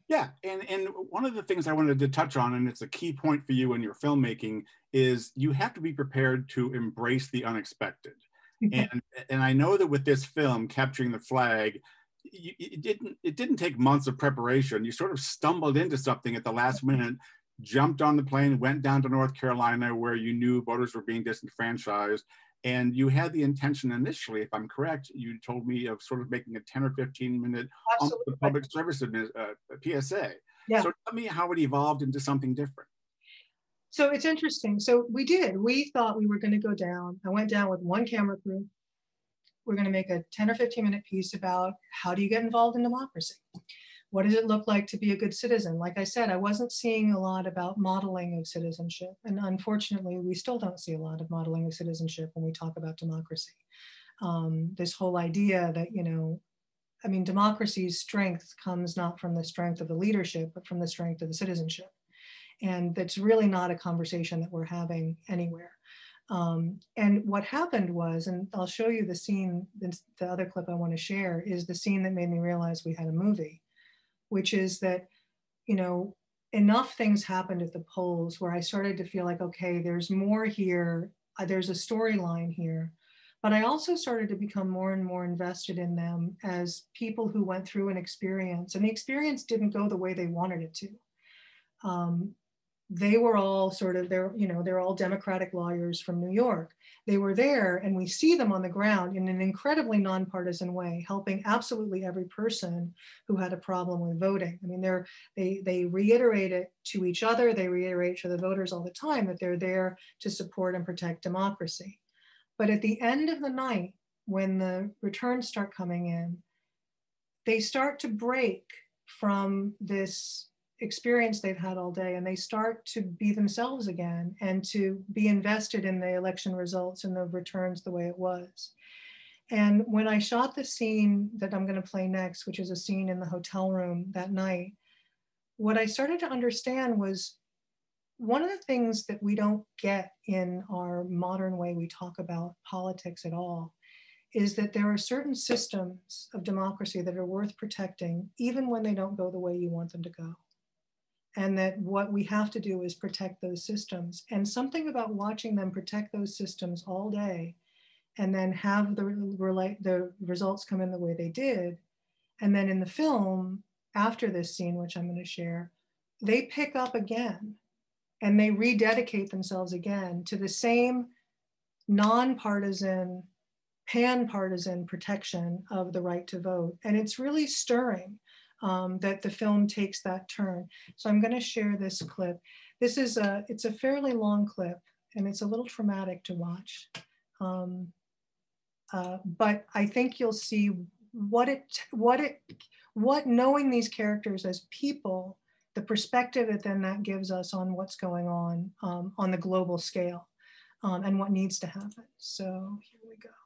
Yeah, and, and one of the things I wanted to touch on, and it's a key point for you in your filmmaking, is you have to be prepared to embrace the unexpected. and and I know that with this film, Capturing the Flag, you, it didn't it didn't take months of preparation. You sort of stumbled into something at the last minute, jumped on the plane, went down to North Carolina where you knew voters were being disenfranchised. And you had the intention initially, if I'm correct, you told me of sort of making a ten or fifteen minute public service uh, P S A. Yeah. So tell me how it evolved into something different. So it's interesting. So we did, we thought we were going to go down. I went down with one camera crew. We're going to make a ten or fifteen minute piece about how do you get involved in democracy? What does it look like to be a good citizen? Like I said, I wasn't seeing a lot about modeling of citizenship. And unfortunately, we still don't see a lot of modeling of citizenship when we talk about democracy. Um, this whole idea that, you know, I mean, democracy's strength comes not from the strength of the leadership, but from the strength of the citizenship. And that's really not a conversation that we're having anywhere. Um, and what happened was, and I'll show you the scene, the other clip I want to share is the scene that made me realize we had a movie, which is that, you know, enough things happened at the polls where I started to feel like, okay, there's more here, uh, there's a storyline here. But I also started to become more and more invested in them as people who went through an experience, and the experience didn't go the way they wanted it to. Um, they were all sort of, they're, you know, they're all Democratic lawyers from New York. They were there and we see them on the ground in an incredibly nonpartisan way, helping absolutely every person who had a problem with voting. I mean, they're, they, they reiterate it to each other, they reiterate to the voters all the time that they're there to support and protect democracy. But at the end of the night, when the returns start coming in, they start to break from this experience they've had all day, and they start to be themselves again and to be invested in the election results and the returns the way it was. And when I shot the scene that I'm going to play next, which is a scene in the hotel room that night, what I started to understand was one of the things that we don't get in our modern way we talk about politics at all is that there are certain systems of democracy that are worth protecting, even when they don't go the way you want them to go. And that what we have to do is protect those systems. And something about watching them protect those systems all day and then have the, the results come in the way they did. And then in the film, after this scene, which I'm going to share, they pick up again and they rededicate themselves again to the same nonpartisan, pan-partisan protection of the right to vote. And it's really stirring. Um, that the film takes that turn. So I'm going to share this clip. This is a, it's a fairly long clip and it's a little traumatic to watch. Um, uh, but I think you'll see what it, what it, what knowing these characters as people, the perspective that then that gives us on what's going on um, on the global scale um, and what needs to happen. So here we go.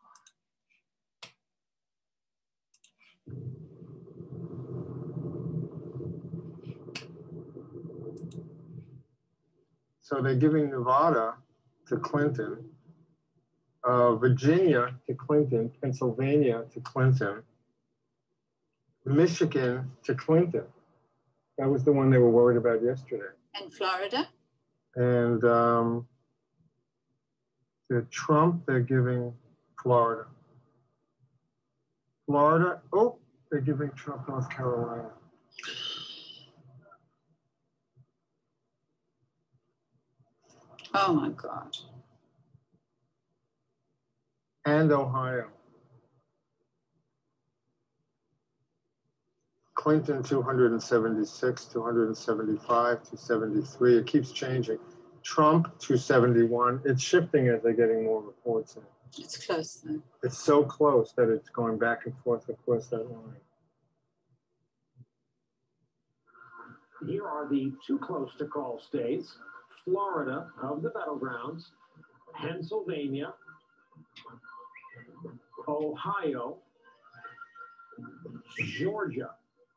So they're giving Nevada to Clinton, uh, Virginia to Clinton, Pennsylvania to Clinton, Michigan to Clinton. That was the one they were worried about yesterday. And Florida? And um, to Trump, they're giving Florida. Florida, oh, they're giving Trump North Carolina. Oh my God. And Ohio. Clinton, two hundred seventy-six, two hundred seventy-five, two seventy-three. It keeps changing. Trump, two seventy-one. It's shifting as they're getting more reports in. It's close though. It's so close that it's going back and forth across that line. Here are the two close to call states. Florida of the battlegrounds, Pennsylvania, Ohio, Georgia,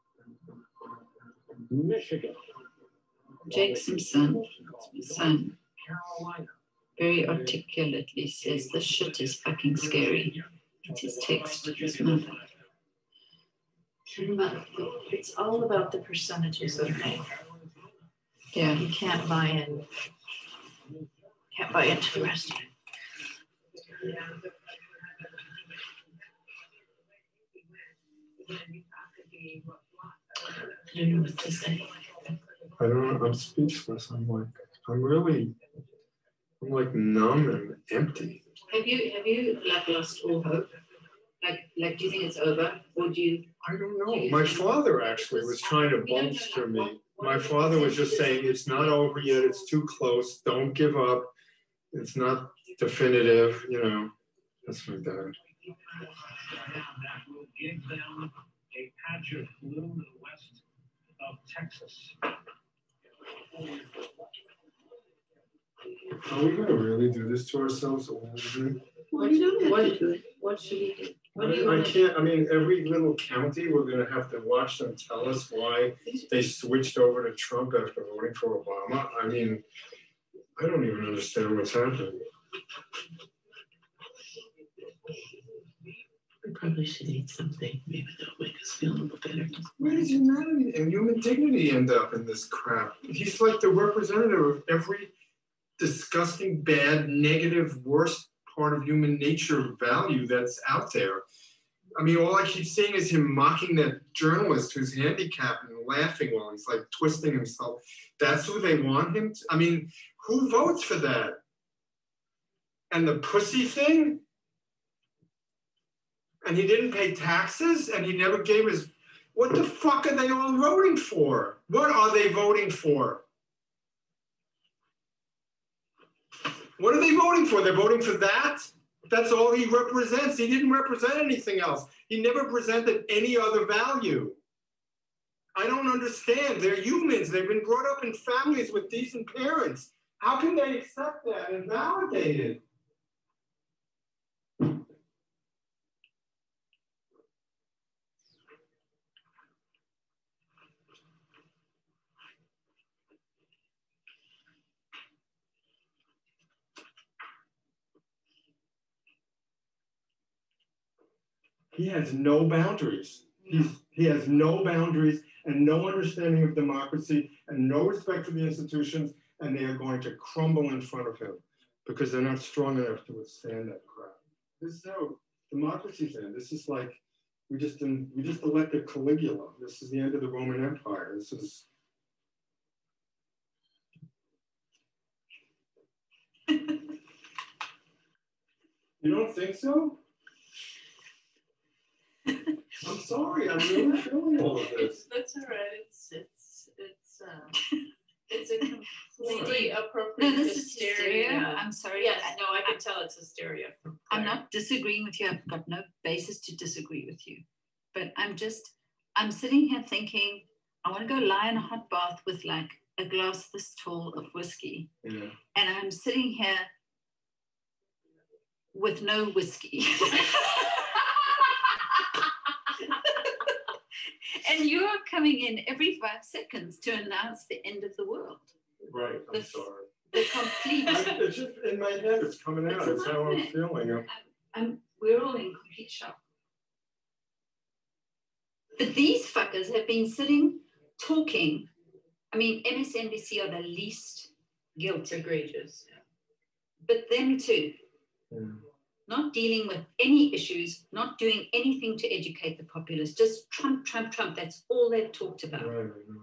Michigan. Jake Simpson, son, very articulately says the shit is fucking scary. It's his text to his mother. It's all about the percentages of things. Yeah, you can't buy in. Can't buy into the rest of it. I don't know what to say. I don't know. I'm speechless. I'm like, I'm really, I'm like numb and empty. Have you have you like lost all hope? Like, like, do you think it's over, or do you? I don't know. My father actually was trying to bolster me. My father was just saying, it's not over yet. It's too close. Don't give up. It's not definitive. You know, that's my dad. That will give them a patch of blue in the west of Texas. Are we going to really do this to ourselves? Well, you don't have to do it. What should we do? What do you I, I want can't, I mean, every little county, we're going to have to watch them tell us why they switched over to Trump after voting for Obama. I mean, I don't even understand what's happening. We probably should eat something. Maybe that'll make us feel a little better. Where does humanity and human dignity end up in this crap? He's like the representative of every disgusting, bad, negative, worst part of human nature value that's out there. I mean, all I keep seeing is him mocking that journalist who's handicapped and laughing while he's like twisting himself. That's who they want him to? I mean, who votes for that? And the pussy thing? And he didn't pay taxes and he never gave his, what the fuck are they all voting for? What are they voting for? What are they voting for? They're voting for that? That's all he represents. He didn't represent anything else. He never presented any other value. I don't understand. They're humans. They've been brought up in families with decent parents. How can they accept that and validate it? He has no boundaries. He's, he has no boundaries and no understanding of democracy and no respect for the institutions, and they are going to crumble in front of him because they're not strong enough to withstand that crap. This is how democracy's end. This is like, we just, didn't, we just elected Caligula. This is the end of the Roman Empire. This is... You don't think so? I'm sorry, I'm really feeling all of this. That's all right. It's it's it's uh, it's a completely appropriate No, this hysteria. is hysteria. I'm sorry. Yes, I, no, I can tell it's hysteria. From I'm not disagreeing with you. I've got no basis to disagree with you. But I'm just, I'm sitting here thinking, I want to go lie in a hot bath with like a glass this tall of whiskey. Yeah. And I'm sitting here with no whiskey. And you're coming in every five seconds to announce the end of the world. Right, I'm the, sorry. The complete. I, it's just in my head, it's coming out. It's, it's how I'm feeling. I'm, I'm, we're all in complete shock. But these fuckers have been sitting, talking. I mean, M S N B C are the least guilty. Egregious. Yeah. But them too. yeah. Not dealing with any issues, not doing anything to educate the populace, just Trump, Trump, Trump. That's all they've talked about. Right, I know.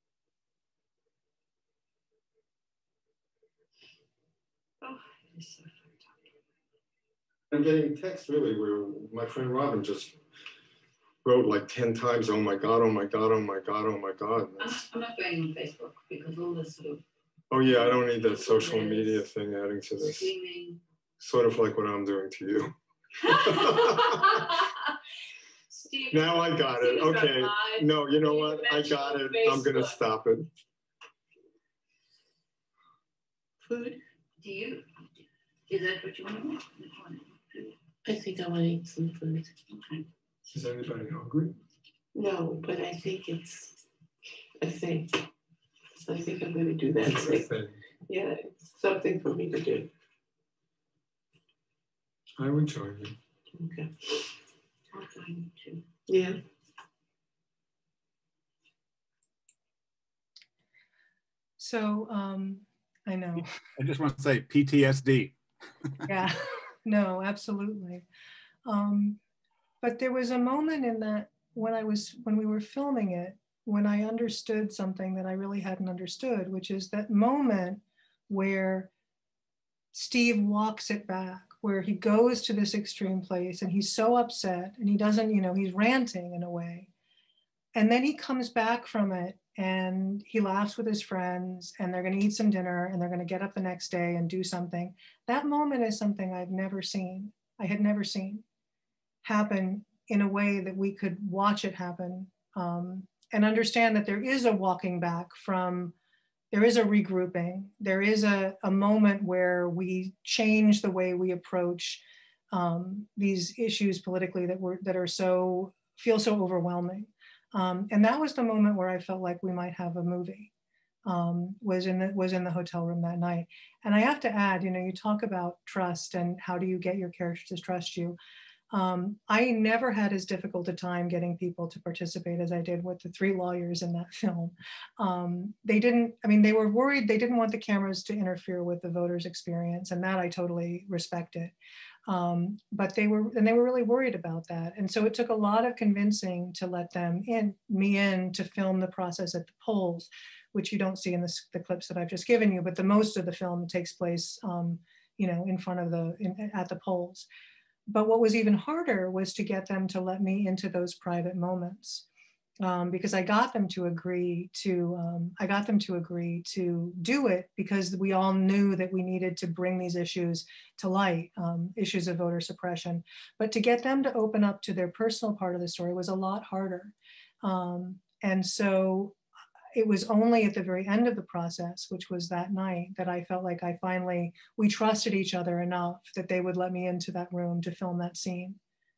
Oh, it is so fantastic. I'm getting texts really where my friend Robin just wrote like ten times, oh my God, oh my God, oh my God, oh my God. I'm, I'm not going on Facebook because all this sort of. Oh yeah, I don't need that social media thing adding to this. Screaming. Sort of like what I'm doing to you. Steve, now I got it. Okay. No, you know what? I got it. I'm going to stop it. Food? Do you? Is that what you want? I think I want to eat some food. Okay. Is anybody hungry? No, but I think it's a thing. So I think I'm going to do that it's thing. A thing. Yeah, it's something for me to do. I would join you. Okay. I'll join you too. Yeah. So um, I know. I just want to say P T S D. Yeah, no, absolutely. Um, but there was a moment in that when I was, when we were filming it, when I understood something that I really hadn't understood, which is that moment where Steve walks it back, where he goes to this extreme place and he's so upset and he doesn't, you know, he's ranting in a way. And then he comes back from it and he laughs with his friends and they're going to eat some dinner and they're going to get up the next day and do something. That moment is something I've never seen. I had never seen happen in a way that we could watch it happen um, and understand that there is a walking back from, there is a regrouping. There is a, a moment where we change the way we approach um, these issues politically that were that are so, feel so overwhelming. Um, and that was the moment where I felt like we might have a movie, um, was in the was in the hotel room that night. And I have to add, you know, you talk about trust and how do you get your characters to trust you. Um, I never had as difficult a time getting people to participate as I did with the three lawyers in that film. Um, they didn't, I mean, they were worried, they didn't want the cameras to interfere with the voters' experience, and that I totally respected. Um, but they were, and they were really worried about that. And so it took a lot of convincing to let them in, me in to film the process at the polls, which you don't see in this, the clips that I've just given you, but the most of the film takes place, um, you know, in front of the, in, at the polls. But what was even harder was to get them to let me into those private moments, um, because I got them to agree to, um, I got them to agree to do it because we all knew that we needed to bring these issues to light, um, issues of voter suppression. But to get them to open up to their personal part of the story was a lot harder. Um, and so it was only at the very end of the process, which was that night, that I felt like I finally, we trusted each other enough that they would let me into that room to film that scene.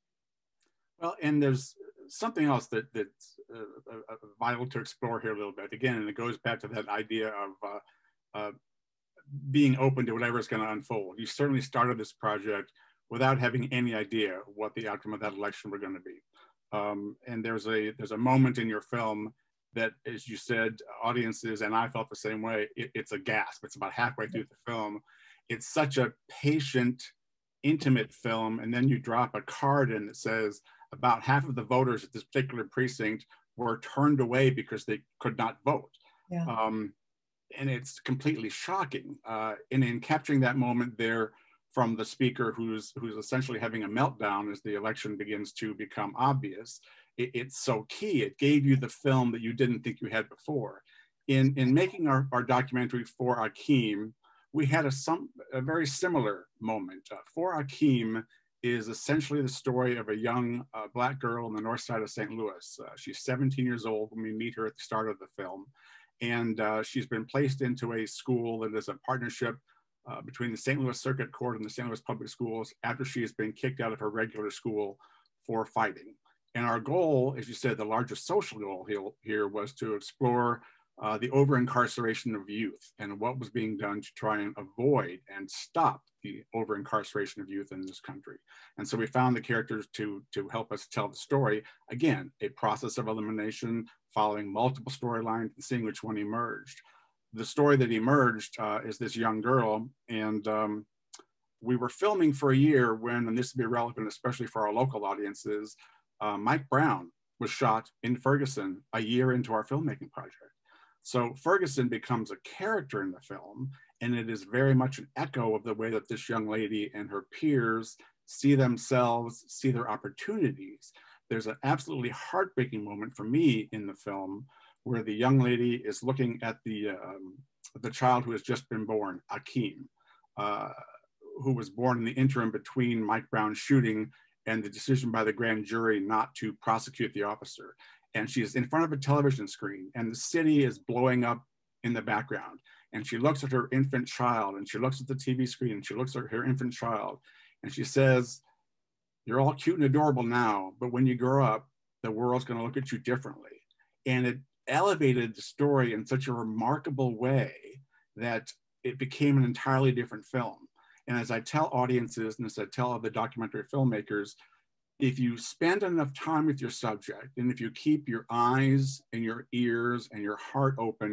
Well, and there's something else that, that's uh, uh, vital to explore here a little bit. Again, and it goes back to that idea of uh, uh, being open to whatever is going to unfold. You certainly started this project without having any idea what the outcome of that election were going to be. Um, and there's a, there's a moment in your film that, as you said, audiences, and I felt the same way, it, it's a gasp. It's about halfway through the film. It's such a patient, intimate film, and then you drop a card in that says about half of the voters at this particular precinct were turned away because they could not vote. Yeah. Um, and it's completely shocking. Uh, and in capturing that moment there from the speaker who's, who's essentially having a meltdown as the election begins to become obvious, it's so key. It gave you the film that you didn't think you had before. In, in making our, our documentary for Ahkeem, we had a, some, a very similar moment. Uh, for Ahkeem is essentially the story of a young uh, Black girl in the north side of Saint Louis. Uh, she's seventeen years old when we meet her at the start of the film. And uh, she's been placed into a school that is a partnership uh, between the Saint Louis Circuit Court and the Saint Louis Public Schools after she has been kicked out of her regular school for fighting. And our goal, as you said, the largest social goal here was to explore uh, the over-incarceration of youth and what was being done to try and avoid and stop the over-incarceration of youth in this country. And so we found the characters to, to help us tell the story. Again, a process of elimination, following multiple storylines and seeing which one emerged. The story that emerged uh, is this young girl, and um, we were filming for a year when, and this would be relevant especially for our local audiences, Uh, Mike Brown was shot in Ferguson a year into our filmmaking project. So Ferguson becomes a character in the film, and it is very much an echo of the way that this young lady and her peers see themselves, see their opportunities. There's an absolutely heartbreaking moment for me in the film where the young lady is looking at the, um, the child who has just been born, Ahkeem, uh, who was born in the interim between Mike Brown's shooting and the decision by the grand jury not to prosecute the officer. And she's in front of a television screen and the city is blowing up in the background. And she looks at her infant child and she looks at the T V screen and she looks at her infant child and she says, "You're all cute and adorable now, but when you grow up, the world's gonna look at you differently." And it elevated the story in such a remarkable way that it became an entirely different film. And as I tell audiences, and as I tell other documentary filmmakers, if you spend enough time with your subject, and if you keep your eyes and your ears and your heart open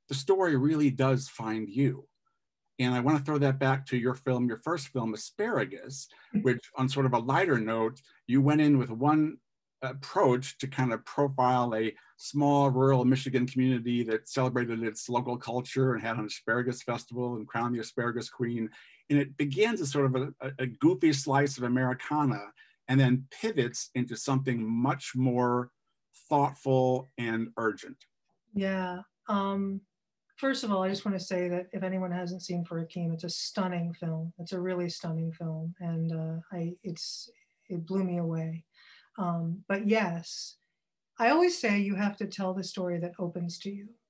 the story really does find you. And I want to throw that back to your film, your first film, Asparagus, which on sort of a lighter note, you went in with one approach to kind of profile a small rural Michigan community that celebrated its local culture and had an asparagus festival and crowned the asparagus queen. And it begins as sort of a, a goofy slice of Americana and then pivots into something much more thoughtful and urgent. Yeah. Um... First of all, I just want to say that if anyone hasn't seen For Ahkeem, it's a stunning film. It's a really stunning film, and uh, I it's it blew me away. Um, but yes, I always say you have to tell the story that opens to you,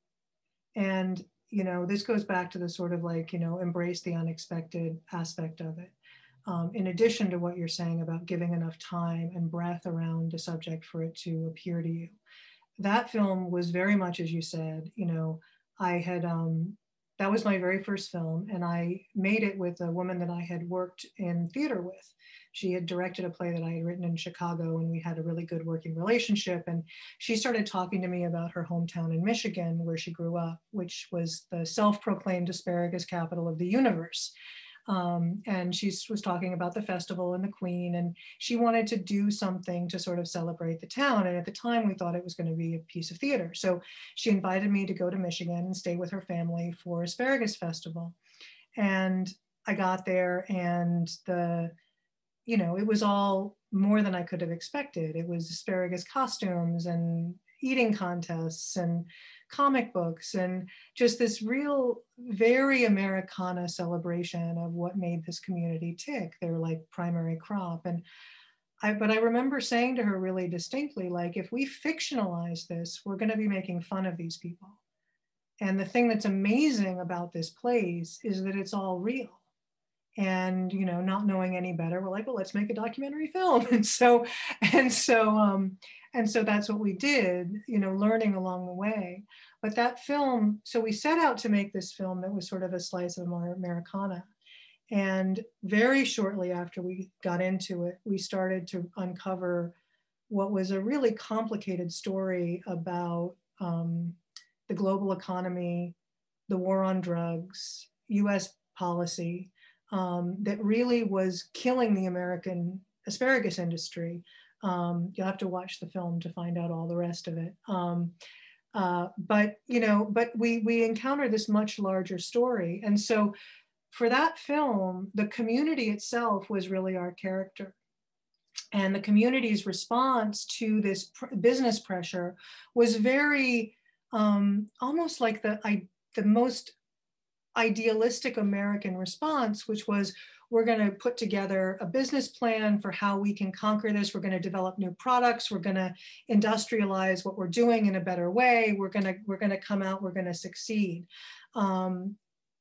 and you know this goes back to the sort of like you know embrace the unexpected aspect of it. Um, in addition to what you're saying about giving enough time and breath around the subject for it to appear to you, that film was very much as you said, you know. I had, um, that was my very first film, and I made it with a woman that I had worked in theater with. She had directed a play that I had written in Chicago, and we had a really good working relationship. And she started talking to me about her hometown in Michigan, where she grew up, which was the self-proclaimed asparagus capital of the universe. Um, and she was talking about the festival and the queen, and she wanted to do something to sort of celebrate the town. And at the time we thought it was going to be a piece of theater. So she invited me to go to Michigan and stay with her family for Asparagus Festival. And I got there and the, you know, it was all more than I could have expected. It was asparagus costumes and eating contests and comic books and just this real, very Americana celebration of what made this community tick, their like primary crop. And I, but I remember saying to her really distinctly, like, if we fictionalize this, we're going to be making fun of these people. And the thing that's amazing about this place is that it's all real. And, you know, not knowing any better, we're like, well, let's make a documentary film. And so, and so, um, and so that's what we did, you know, learning along the way. But that film, so we set out to make this film that was sort of a slice of our Americana. And very shortly after we got into it, we started to uncover what was a really complicated story about um, the global economy, the war on drugs, U S policy, um, that really was killing the American asparagus industry. Um, you'll have to watch the film to find out all the rest of it. Um, uh, but, you know, but we, we encountered this much larger story. And so for that film, the community itself was really our character. And the community's response to this pr- business pressure was very, um, almost like the, I, the most idealistic American response, which was, we're going to put together a business plan for how we can conquer this. We're going to develop new products. We're going to industrialize what we're doing in a better way. We're going to, we're going to come out, we're going to succeed. Um,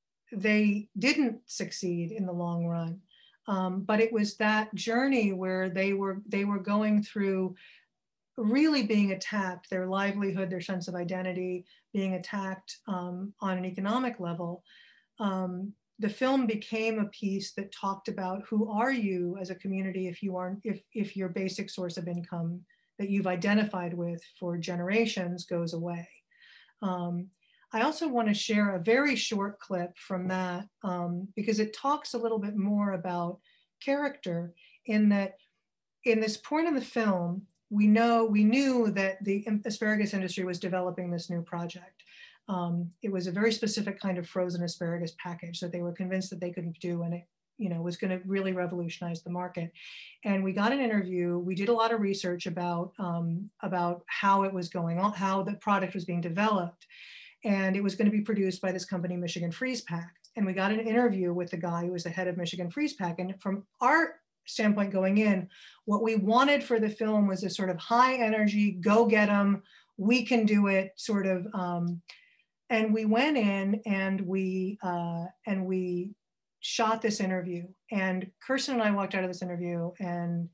they didn't succeed in the long run. Um, but it was that journey where they were, they were going through really being attacked, their livelihood, their sense of identity being attacked um, on an economic level. Um, the film became a piece that talked about who are you as a community if you aren't, if, if your basic source of income that you've identified with for generations goes away. Um, I also want to share a very short clip from that um, because it talks a little bit more about character in that in this point in the film, we know, we knew that the asparagus industry was developing this new project. Um, it was a very specific kind of frozen asparagus package that they were convinced that they could do, and it, you know, was going to really revolutionize the market. And we got an interview. We did a lot of research about um, about how it was going on, how the product was being developed, and it was going to be produced by this company, Michigan Freeze Pack. And we got an interview with the guy who was the head of Michigan Freeze Pack. And from our standpoint going in, what we wanted for the film was a sort of high energy, go get them, we can do it sort of. Um, And we went in and we uh, and we shot this interview. And Kirsten and I walked out of this interview and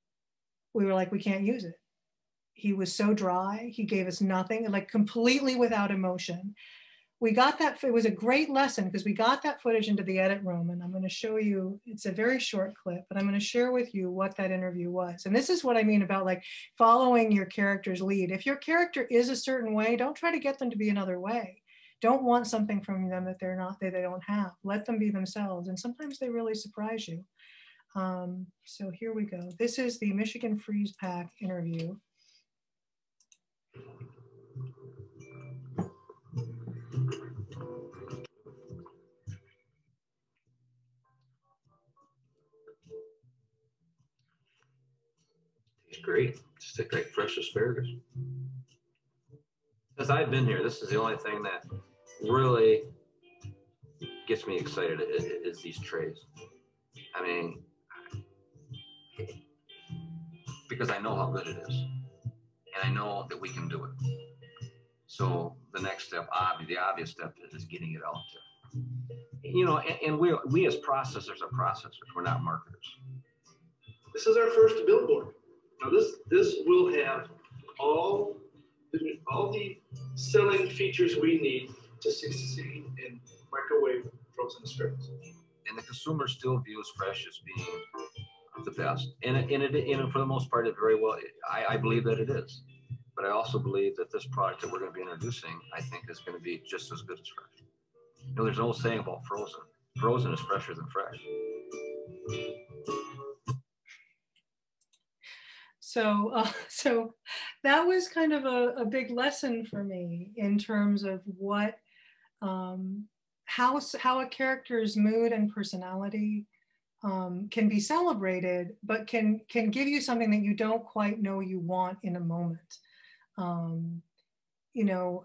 we were like, we can't use it. He was so dry. He gave us nothing, like completely without emotion. We got that, it was a great lesson because we got that footage into the edit room, and I'm going to show you, it's a very short clip, but I'm going to share with you what that interview was. And this is what I mean about like following your character's lead. If your character is a certain way, don't try to get them to be another way. Don't want something from them that they're not, that they don't have. Let them be themselves. And sometimes they really surprise you. Um, so here we go. This is the Michigan Freeze Pack interview. It's great. Just like fresh asparagus. Since I've been here, this is the only thing that really gets me excited is, is these trays. I mean, because I know how good it is, and I know that we can do it. So the next step, obviously, the obvious step is getting it out there. You know, and, and we we as processors are processors. We're not marketers. This is our first billboard. Now this this will have all the, all the selling features we need to succeed in microwave frozen asparagus. And the consumer still views fresh as being the best, and it, and, it, and for the most part, it very well. I, I believe that it is, but I also believe that this product that we're going to be introducing, I think, is going to be just as good as fresh. You know, there's an old saying about frozen. Frozen is fresher than fresh. So, uh, so that was kind of a, a big lesson for me in terms of what, um, how, how a character's mood and personality um, can be celebrated, but can, can give you something that you don't quite know you want in a moment. Um, you know,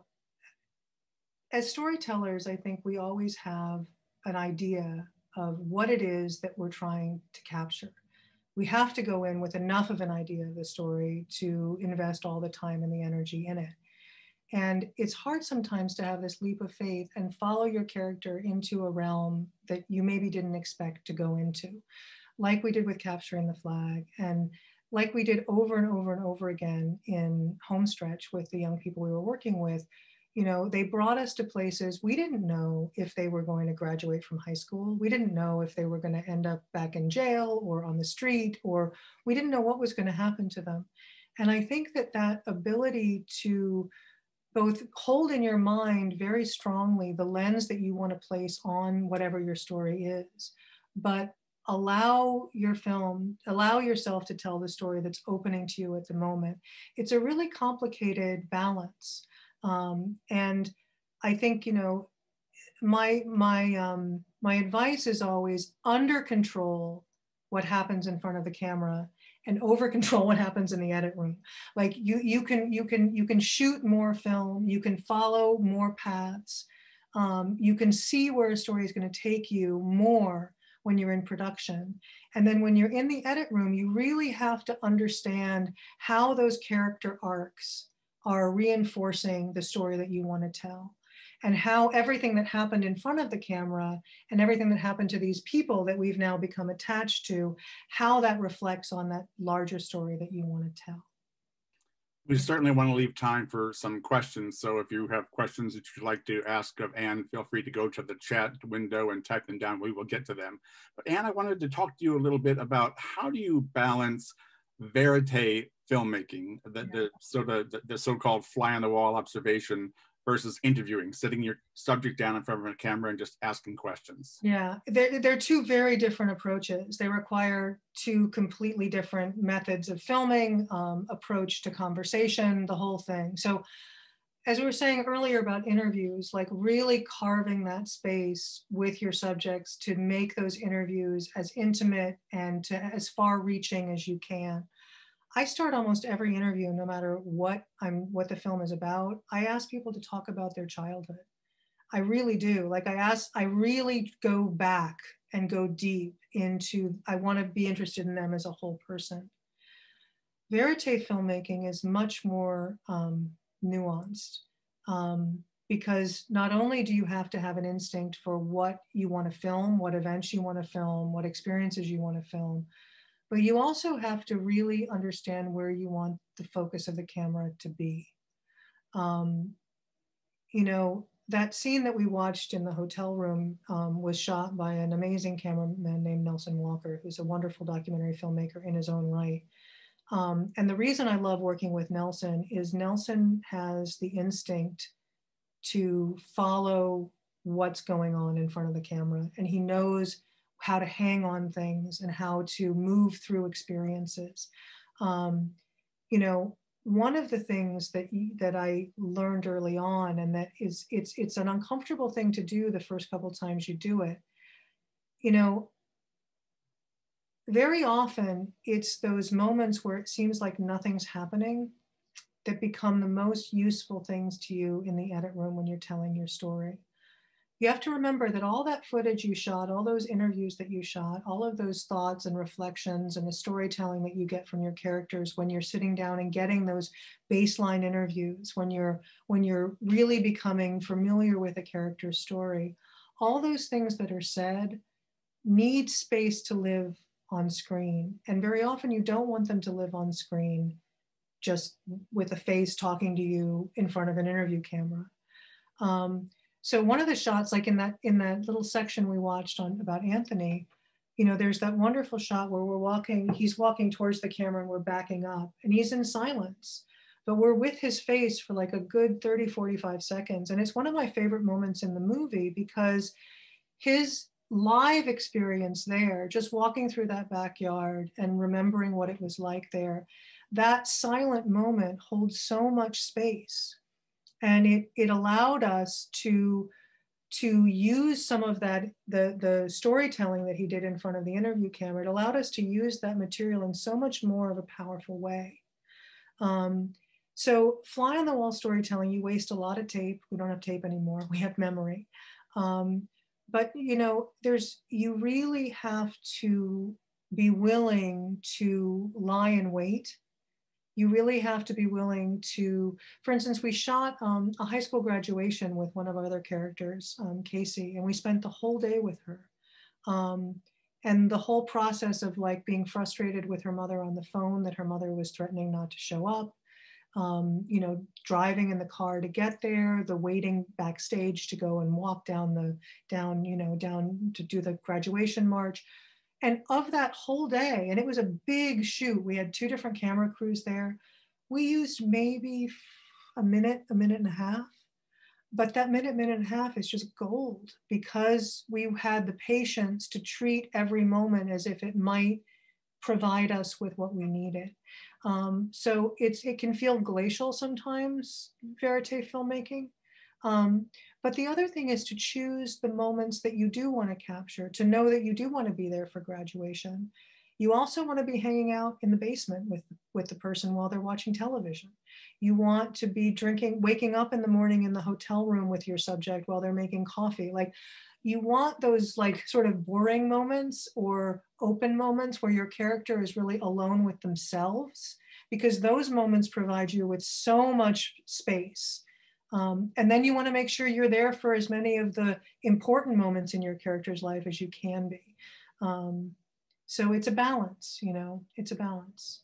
as storytellers, I think we always have an idea of what it is that we're trying to capture. We have to go in with enough of an idea of the story to invest all the time and the energy in it. And it's hard sometimes to have this leap of faith and follow your character into a realm that you maybe didn't expect to go into, like we did with Capturing the Flag, and like we did over and over and over again in Homestretch with the young people we were working with. You know, they brought us to places we didn't know if they were going to graduate from high school. We didn't know if they were going to end up back in jail or on the street, or we didn't know what was going to happen to them. And I think that that ability to both hold in your mind very strongly the lens that you want to place on whatever your story is, but allow your film, allow yourself to tell the story that's opening to you at the moment. It's a really complicated balance. Um, and I think, you know, my, my, um, my advice is always under control what happens in front of the camera and over control what happens in the edit room. Like you, you can, you can, you can shoot more film, you can follow more paths, um, you can see where a story is going to take you more when you're in production. And then when you're in the edit room, you really have to understand how those character arcs are reinforcing the story that you want to tell, and how everything that happened in front of the camera and everything that happened to these people that we've now become attached to, how that reflects on that larger story that you want to tell. We certainly want to leave time for some questions. So if you have questions that you'd like to ask of Anne, feel free to go to the chat window and type them down. We will get to them. But Anne, I wanted to talk to you a little bit about how do you balance vérité filmmaking, the, the, so the, the so-called fly on the wall observation versus interviewing, sitting your subject down in front of a camera and just asking questions. Yeah, they're, they're two very different approaches. They require two completely different methods of filming, um, approach to conversation, the whole thing. So as we were saying earlier about interviews, like really carving that space with your subjects to make those interviews as intimate and to as far reaching as you can. I start almost every interview, no matter what I'm, what the film is about. I ask people to talk about their childhood. I really do. Like I ask, I really go back and go deep into, I want to be interested in them as a whole person. Vérité filmmaking is much more um, nuanced um, because not only do you have to have an instinct for what you want to film, what events you want to film, what experiences you want to film, but you also have to really understand where you want the focus of the camera to be. Um, you know, that scene that we watched in the hotel room um, was shot by an amazing cameraman named Nelson Walker, who's a wonderful documentary filmmaker in his own right. Um, and the reason I love working with Nelson is Nelson has the instinct to follow what's going on in front of the camera. And he knows how to hang on things and how to move through experiences. Um, you know, one of the things that, that I learned early on, and that is, it's, it's an uncomfortable thing to do the first couple of times you do it. You know, very often it's those moments where it seems like nothing's happening that become the most useful things to you in the edit room when you're telling your story. You have to remember that all that footage you shot, all those interviews that you shot, all of those thoughts and reflections and the storytelling that you get from your characters when you're sitting down and getting those baseline interviews, when you're, when you're really becoming familiar with a character's story, all those things that are said need space to live on screen. And very often you don't want them to live on screen just with a face talking to you in front of an interview camera. Um, so one of the shots, like in that, in that little section we watched on about Anthony, you know, there's that wonderful shot where we're walking, he's walking towards the camera and we're backing up and he's in silence, but we're with his face for like a good thirty, forty-five seconds. And it's one of my favorite moments in the movie because his live experience there, just walking through that backyard and remembering what it was like there, that silent moment holds so much space. And it, it allowed us to, to use some of that, the, the storytelling that he did in front of the interview camera. It allowed us to use that material in so much more of a powerful way. Um, so fly on the wall storytelling, you waste a lot of tape. We don't have tape anymore, we have memory. Um, but you know, there's, you really have to be willing to lie in wait. You really have to be willing to, for instance, we shot um, a high school graduation with one of our other characters, um, Casey, and we spent the whole day with her. Um, and the whole process of like being frustrated with her mother on the phone, that her mother was threatening not to show up, um, you know, driving in the car to get there, the waiting backstage to go and walk down the, down, you know, down to do the graduation march. And of that whole day, and it was a big shoot, we had two different camera crews there. We used maybe a minute, a minute and a half, but that minute, minute and a half is just gold because we had the patience to treat every moment as if it might provide us with what we needed. Um, so it's, it can feel glacial sometimes, vérité filmmaking. Um, but the other thing is to choose the moments that you do want to capture, to know that you do want to be there for graduation. You also want to be hanging out in the basement with, with the person while they're watching television. You want to be drinking, waking up in the morning in the hotel room with your subject while they're making coffee. Like, you want those like sort of boring moments or open moments where your character is really alone with themselves, because those moments provide you with so much space. Um, and then you want to make sure you're there for as many of the important moments in your character's life as you can be. Um, so it's a balance, you know, it's a balance.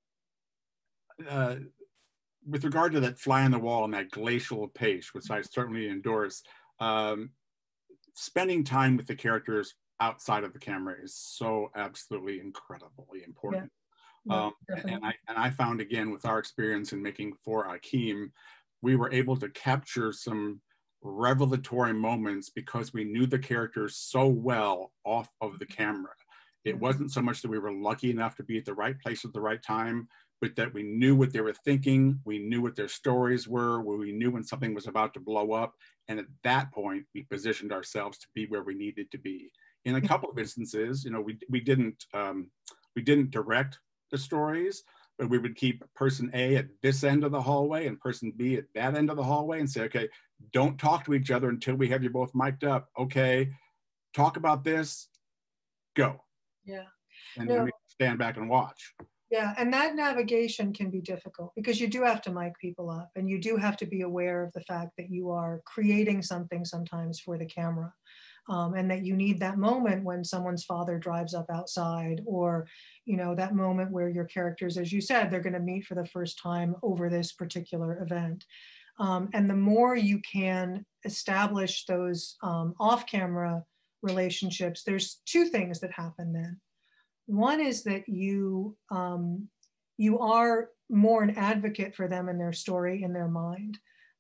Uh, with regard to that fly on the wall and that glacial pace, which I certainly endorse, um, spending time with the characters outside of the camera is so absolutely incredibly important. Yeah. Um, yeah, and, I, and I found, again, with our experience in making for Ahkeem, we were able to capture some revelatory moments because we knew the characters so well off of the camera. It wasn't so much that we were lucky enough to be at the right place at the right time, but that we knew what they were thinking, we knew what their stories were, we knew when something was about to blow up, and at that point, we positioned ourselves to be where we needed to be. In a couple of instances, you know, we, we, didn't, um, we didn't direct the stories, but we would keep person A at this end of the hallway and person B at that end of the hallway and say, okay, don't talk to each other until we have you both mic'd up. Okay, talk about this, go. Yeah. And no. then we stand back and watch. Yeah, and that navigation can be difficult because you do have to mic people up and you do have to be aware of the fact that you are creating something sometimes for the camera. Um, and that you need that moment when someone's father drives up outside, or, you know, that moment where your characters, as you said, they're going to meet for the first time over this particular event. Um, and the more you can establish those um, off-camera relationships, there's two things that happen then. One is that you, um, you are more an advocate for them and their story in their mind.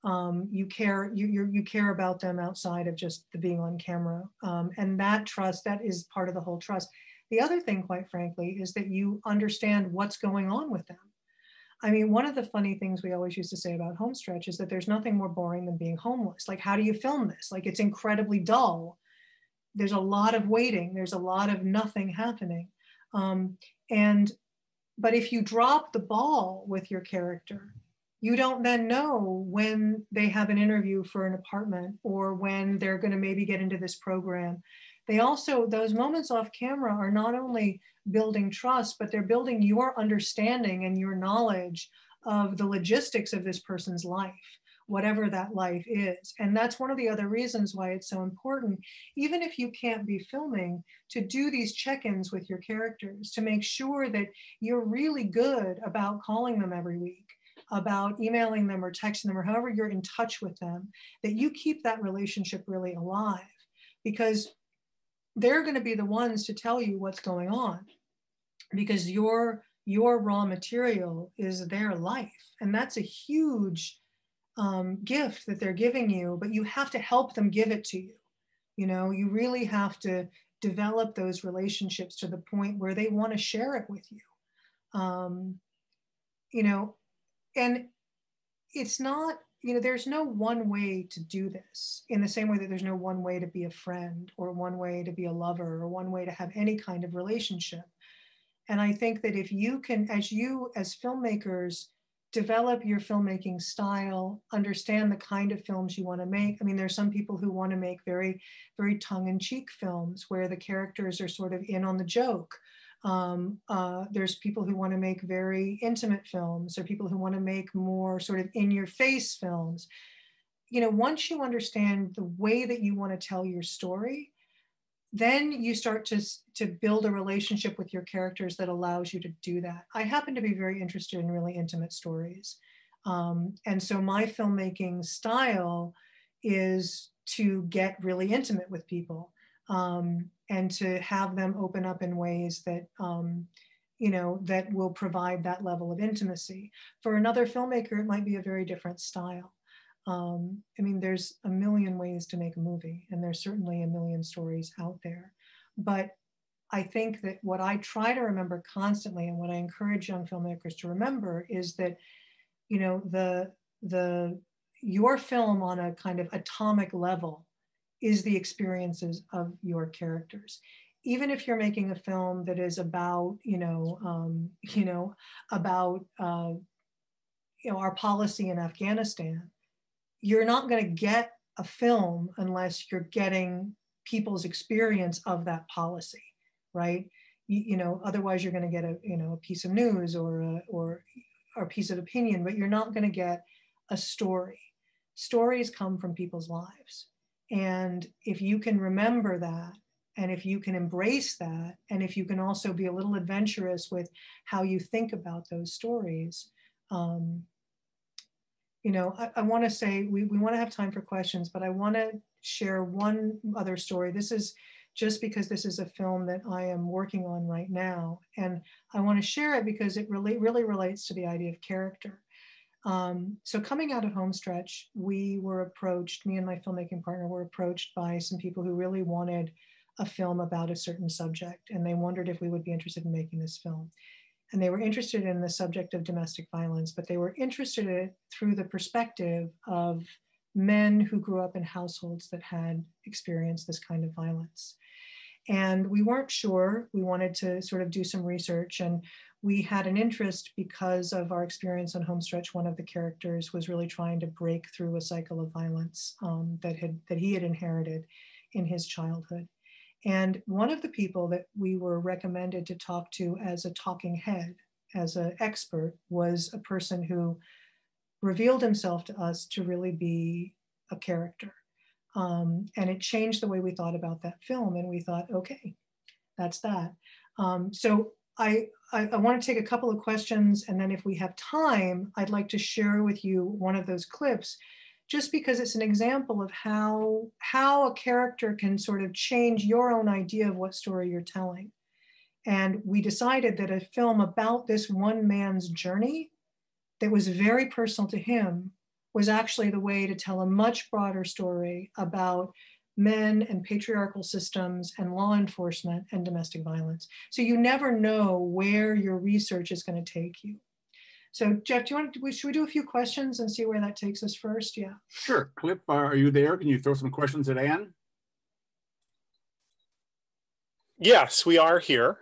Um, you care, you, you, you care about them outside of just the being on camera. Um, and that trust, that is part of the whole trust. The other thing, quite frankly, is that you understand what's going on with them. I mean, one of the funny things we always used to say about Homestretch is that there's nothing more boring than being homeless. Like, how do you film this? Like, it's incredibly dull. There's a lot of waiting. There's a lot of nothing happening. Um, and, but if you drop the ball with your character, you don't then know when they have an interview for an apartment or when they're going to maybe get into this program. They also, those moments off camera are not only building trust, but they're building your understanding and your knowledge of the logistics of this person's life, whatever that life is. And that's one of the other reasons why it's so important, even if you can't be filming, to do these check-ins with your characters, to make sure that you're really good about calling them every week, about emailing them or texting them, or however you're in touch with them, that you keep that relationship really alive, because they're going to be the ones to tell you what's going on, because your, your raw material is their life. And that's a huge um, gift that they're giving you, but you have to help them give it to you. You know, you really have to develop those relationships to the point where they want to share it with you. Um, you know, and it's not, you know, there's no one way to do this, in the same way that there's no one way to be a friend or one way to be a lover or one way to have any kind of relationship. And I think that if you can, as you, as filmmakers, develop your filmmaking style, understand the kind of films you want to make. I mean, there's some people who want to make very, very tongue-in-cheek films where the characters are sort of in on the joke. Um, uh, there's people who want to make very intimate films, or people who want to make more sort of in-your-face films. You know, once you understand the way that you want to tell your story, then you start to, to build a relationship with your characters that allows you to do that. I happen to be very interested in really intimate stories. Um, and so my filmmaking style is to get really intimate with people. Um, and to have them open up in ways that, um, you know, that will provide that level of intimacy. For another filmmaker, it might be a very different style. Um, I mean, there's a million ways to make a movie, and there's certainly a million stories out there. But I think that what I try to remember constantly, and what I encourage young filmmakers to remember, is that, you know, the, the, your film on a kind of atomic level is the experiences of your characters. Even if you're making a film that is about, you know, um, you know, about, uh, you know, our policy in Afghanistan, you're not going to get a film unless you're getting people's experience of that policy, right? You, you know, otherwise you're going to get a, you know, a piece of news or a, or, or a piece of opinion, but you're not going to get a story. Stories come from people's lives. And if you can remember that, and if you can embrace that, and if you can also be a little adventurous with how you think about those stories, um, you know, I, I want to say, we, we want to have time for questions, but I want to share one other story. This is just because this is a film that I am working on right now. And I want to share it because it really, really relates to the idea of character. Um, so coming out of Homestretch, we were approached, me and my filmmaking partner were approached by some people who really wanted a film about a certain subject. And they wondered if we would be interested in making this film. And they were interested in the subject of domestic violence, but they were interested in it through the perspective of men who grew up in households that had experienced this kind of violence. And we weren't sure. We wanted to sort of do some research, and we had an interest because of our experience on Homestretch. One of the characters was really trying to break through a cycle of violence um, that had that he had inherited in his childhood. And one of the people that we were recommended to talk to as a talking head, as an expert, was a person who revealed himself to us to really be a character. Um, and it changed the way we thought about that film. And we thought, okay, that's that. Um, so I, I, I want to take a couple of questions, and then if we have time, I'd like to share with you one of those clips, just because it's an example of how, how a character can sort of change your own idea of what story you're telling. And we decided that a film about this one man's journey that was very personal to him was actually the way to tell a much broader story about men and patriarchal systems and law enforcement and domestic violence. So you never know where your research is going to take you. So Jeff, do you want to, should we do a few questions and see where that takes us first? Yeah. Sure. Cliff, uh, are you there? Can you throw some questions at Anne? Yes, we are here.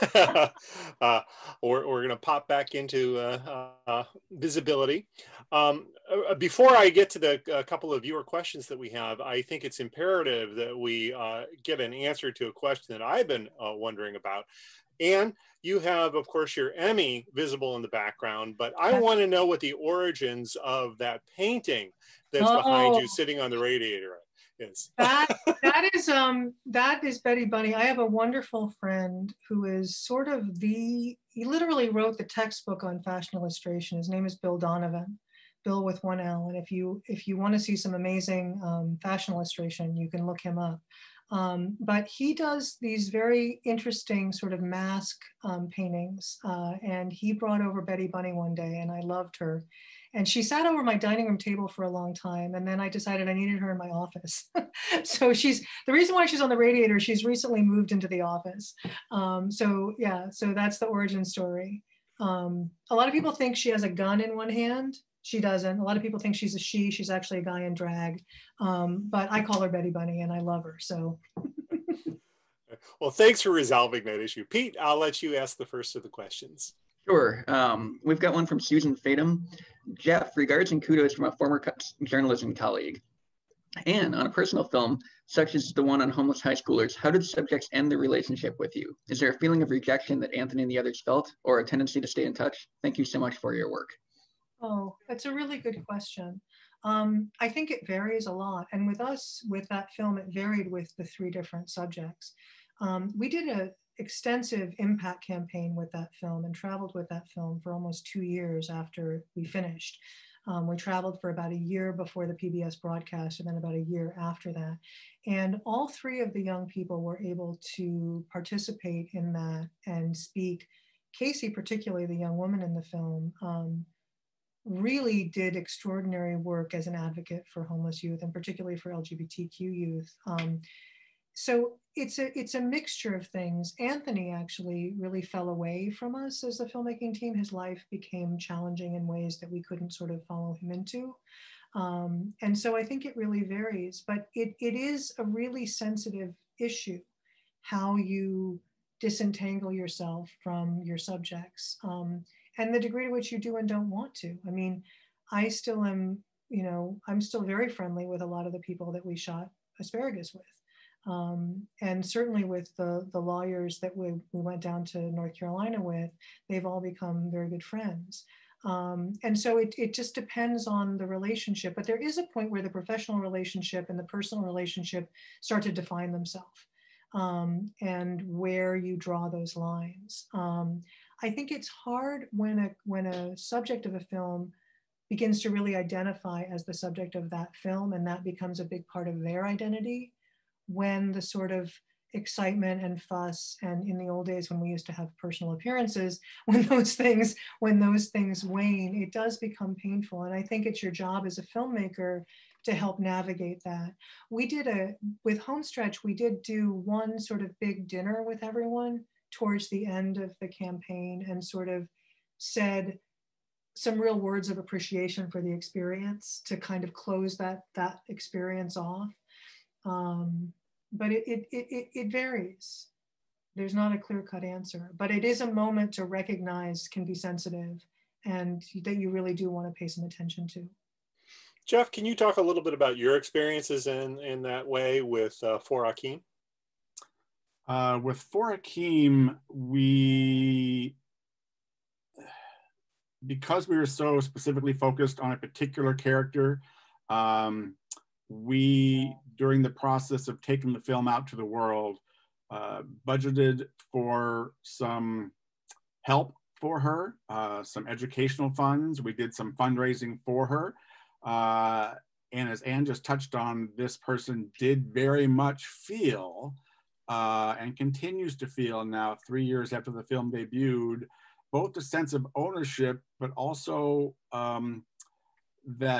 uh, we're we're going to pop back into uh, uh, visibility. Um, uh, before I get to the uh, couple of viewer questions that we have, I think it's imperative that we uh, get an answer to a question that I've been uh, wondering about. Anne, you have, of course, your Emmy visible in the background, but I want to know what the origins of that painting that's oh. behind you sitting on the radiator is. that, that is um that is Betty Bunny. I have a wonderful friend who is sort of the, he literally wrote the textbook on fashion illustration. His name is Bill Donovan, Bill with one L. And if you if you want to see some amazing um, fashion illustration, you can look him up. Um, but he does these very interesting sort of mask um, paintings. Uh, and he brought over Betty Bunny one day, and I loved her. And she sat over my dining room table for a long time. And then I decided I needed her in my office. So she's, the reason why she's on the radiator, she's recently moved into the office. Um, so yeah, so that's the origin story. Um, a lot of people think she has a gun in one hand. She doesn't. A lot of people think she's a she. She's actually a guy in drag. Um, but I call her Betty Bunny and I love her, so. Well, thanks for resolving that issue. Pete, I'll let you ask the first of the questions. Sure. Um, we've got one from Susan Fatum. Jeff, regards and kudos from a former journalism colleague. And on a personal film, such as the one on homeless high schoolers, how did the subjects end the relationship with you? Is there a feeling of rejection that Anthony and the others felt, or a tendency to stay in touch? Thank you so much for your work. Oh, that's a really good question. Um, I think it varies a lot. And with us, with that film, it varied with the three different subjects. Um, we did an extensive impact campaign with that film and traveled with that film for almost two years after we finished. Um, we traveled for about a year before the P B S broadcast and then about a year after that. And all three of the young people were able to participate in that and speak. Casey, particularly the young woman in the film, um, really did extraordinary work as an advocate for homeless youth and particularly for L G B T Q youth. Um, so it's a, it's a mixture of things. Anthony actually really fell away from us as a filmmaking team. His life became challenging in ways that we couldn't sort of follow him into. Um, and so I think it really varies, but it, it is a really sensitive issue, how you disentangle yourself from your subjects. Um, and the degree to which you do and don't want to. I mean, I still am, you know, I'm still very friendly with a lot of the people that we shot Asparagus with. Um, and certainly with the, the lawyers that we, we went down to North Carolina with, they've all become very good friends. Um, and so it, it just depends on the relationship, but there is a point where the professional relationship and the personal relationship start to define themselves, um, and where you draw those lines. Um, I think it's hard when a, when a subject of a film begins to really identify as the subject of that film, and that becomes a big part of their identity, when the sort of excitement and fuss, and in the old days when we used to have personal appearances, when those things, when those things wane, it does become painful. And I think it's your job as a filmmaker to help navigate that. We did a, with Homestretch, we did do one sort of big dinner with everyone towards the end of the campaign and sort of said some real words of appreciation for the experience to kind of close that, that experience off. Um, but it, it, it, it varies. There's not a clear-cut answer, but it is a moment to recognize can be sensitive and that you really do want to pay some attention to. Jeff, can you talk a little bit about your experiences in, in that way with uh, For Ahkeem? Uh, with For Ahkeem, we, because we were so specifically focused on a particular character, um, we, during the process of taking the film out to the world, uh, budgeted for some help for her, uh, some educational funds. We did some fundraising for her. Uh, and as Anne just touched on, this person did very much feel uh, and continues to feel now, three years after the film debuted, both a sense of ownership, but also um, that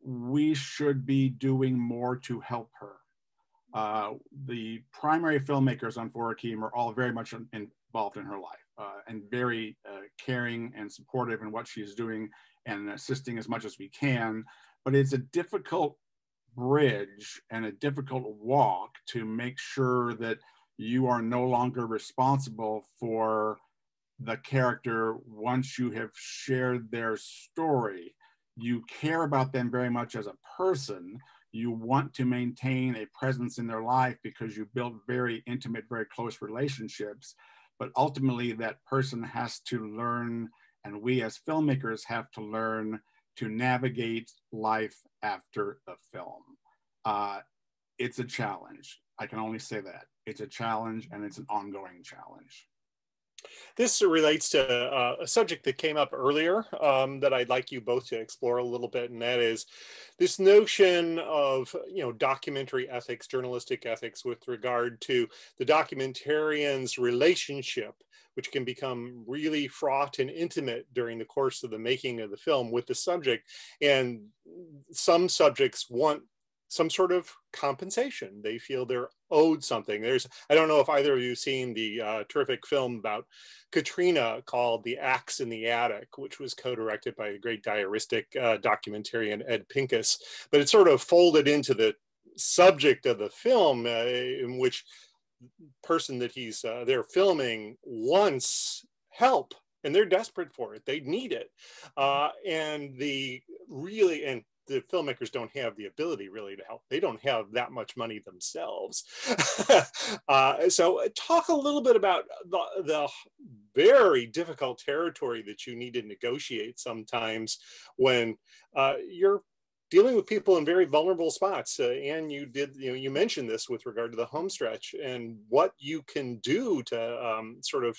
we should be doing more to help her. Uh, the primary filmmakers on For Ahkeem are all very much in, involved in her life uh, and very uh, caring and supportive in what she's doing and assisting as much as we can. But it's a difficult bridge and a difficult walk to make sure that you are no longer responsible for the character once you have shared their story. You care about them very much as a person. You want to maintain a presence in their life because you build very intimate, very close relationships. But ultimately that person has to learn, and we as filmmakers have to learn to navigate life after the film. Uh, it's a challenge. I can only say that. It's a challenge, and it's an ongoing challenge. This relates to uh, a subject that came up earlier um, that I'd like you both to explore a little bit, and that is this notion of, you know, documentary ethics, journalistic ethics with regard to the documentarian's relationship, which can become really fraught and intimate during the course of the making of the film with the subject. And some subjects want some sort of compensation. They feel they're owed something. There's, I don't know if either of you have seen the uh, terrific film about Katrina called The Axe in the Attic, which was co-directed by the great diaristic uh, documentarian Ed Pincus, but it sort of folded into the subject of the film uh, in which person that he's uh, they're filming wants help and they're desperate for it. They need it. Uh, and the really, and the filmmakers don't have the ability really to help. They don't have that much money themselves. uh, so talk a little bit about the, the very difficult territory that you need to negotiate sometimes when uh, you're dealing with people in very vulnerable spots. Uh, and you did, you know, you mentioned this with regard to the Homestretch and what you can do to um, sort of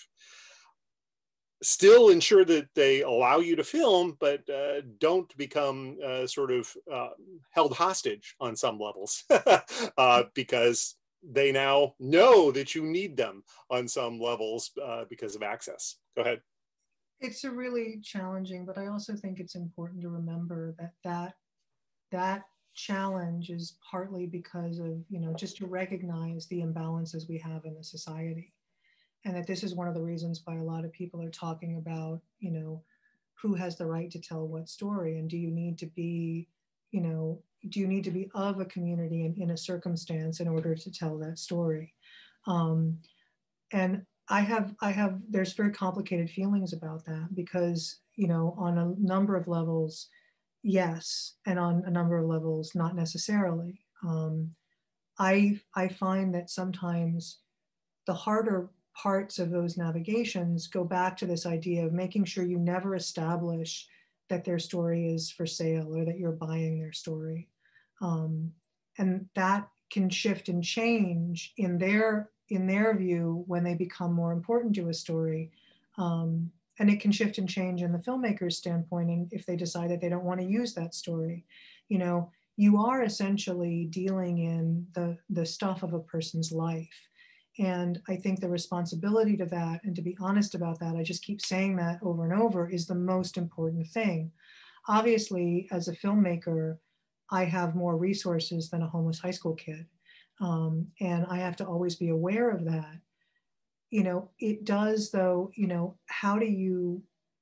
still ensure that they allow you to film, but uh, don't become uh, sort of uh, held hostage on some levels uh, because they now know that you need them on some levels uh, because of access. Go ahead. It's a really challenging, but I also think it's important to remember that that, that challenge is partly because of, you know, just to recognize the imbalances we have in the society. And that this is one of the reasons why a lot of people are talking about, you know, who has the right to tell what story, and do you need to be, you know, do you need to be of a community and in a circumstance in order to tell that story? Um, and I have, I have, there's very complicated feelings about that because, you know, on a number of levels, yes, and on a number of levels, not necessarily. Um, I, I find that sometimes the harder parts of those navigations go back to this idea of making sure you never establish that their story is for sale or that you're buying their story. Um, and that can shift and change in their, in their view when they become more important to a story. Um, and it can shift and change in the filmmaker's standpoint and if they decide that they don't want to use that story. You know, you are essentially dealing in the, the stuff of a person's life. And I think the responsibility to that, and to be honest about that, I just keep saying that over and over, is the most important thing. Obviously, as a filmmaker, I have more resources than a homeless high school kid. Um, and I have to always be aware of that. You know, it does though, you know, how do you,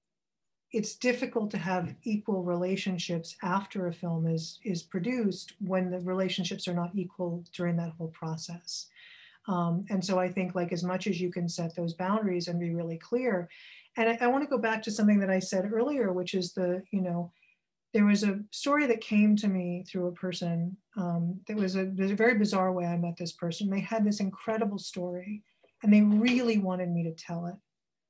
it's difficult to have equal relationships after a film is, is produced when the relationships are not equal during that whole process. Um, and so I think like as much as you can set those boundaries and be really clear. And I, I want to go back to something that I said earlier, which is the, you know, there was a story that came to me through a person um, that was a, was a very bizarre way I met this person. They had this incredible story and they really wanted me to tell it.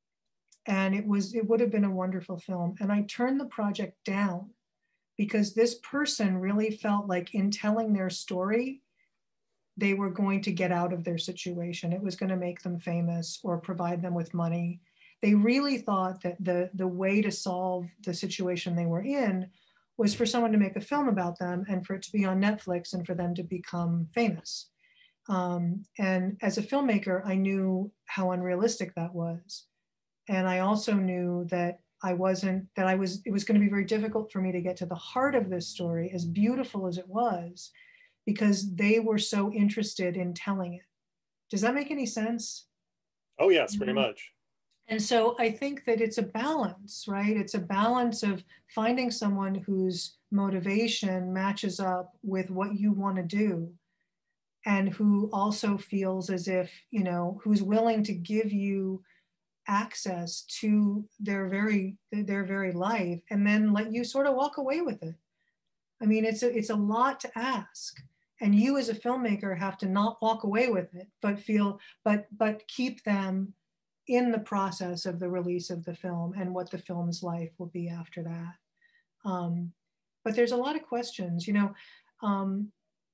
And it was, it would have been a wonderful film. And I turned the project down because this person really felt like in telling their story, they were going to get out of their situation. It was going to make them famous or provide them with money. They really thought that the, the way to solve the situation they were in was for someone to make a film about them and for it to be on Netflix and for them to become famous. Um, and as a filmmaker, I knew how unrealistic that was. And I also knew that I wasn't, that I was, it was going to be very difficult for me to get to the heart of this story, as beautiful as it was, because they were so interested in telling it. Does that make any sense? Oh, yes, very much. And so I think that it's a balance, right? It's a balance of finding someone whose motivation matches up with what you want to do, and who also feels as if, you know, who's willing to give you access to their very, their very life, and then let you sort of walk away with it. I mean, it's a, it's a lot to ask. And you as a filmmaker have to not walk away with it, but feel, but, but keep them in the process of the release of the film and what the film's life will be after that. Um, but there's a lot of questions, you know. Um,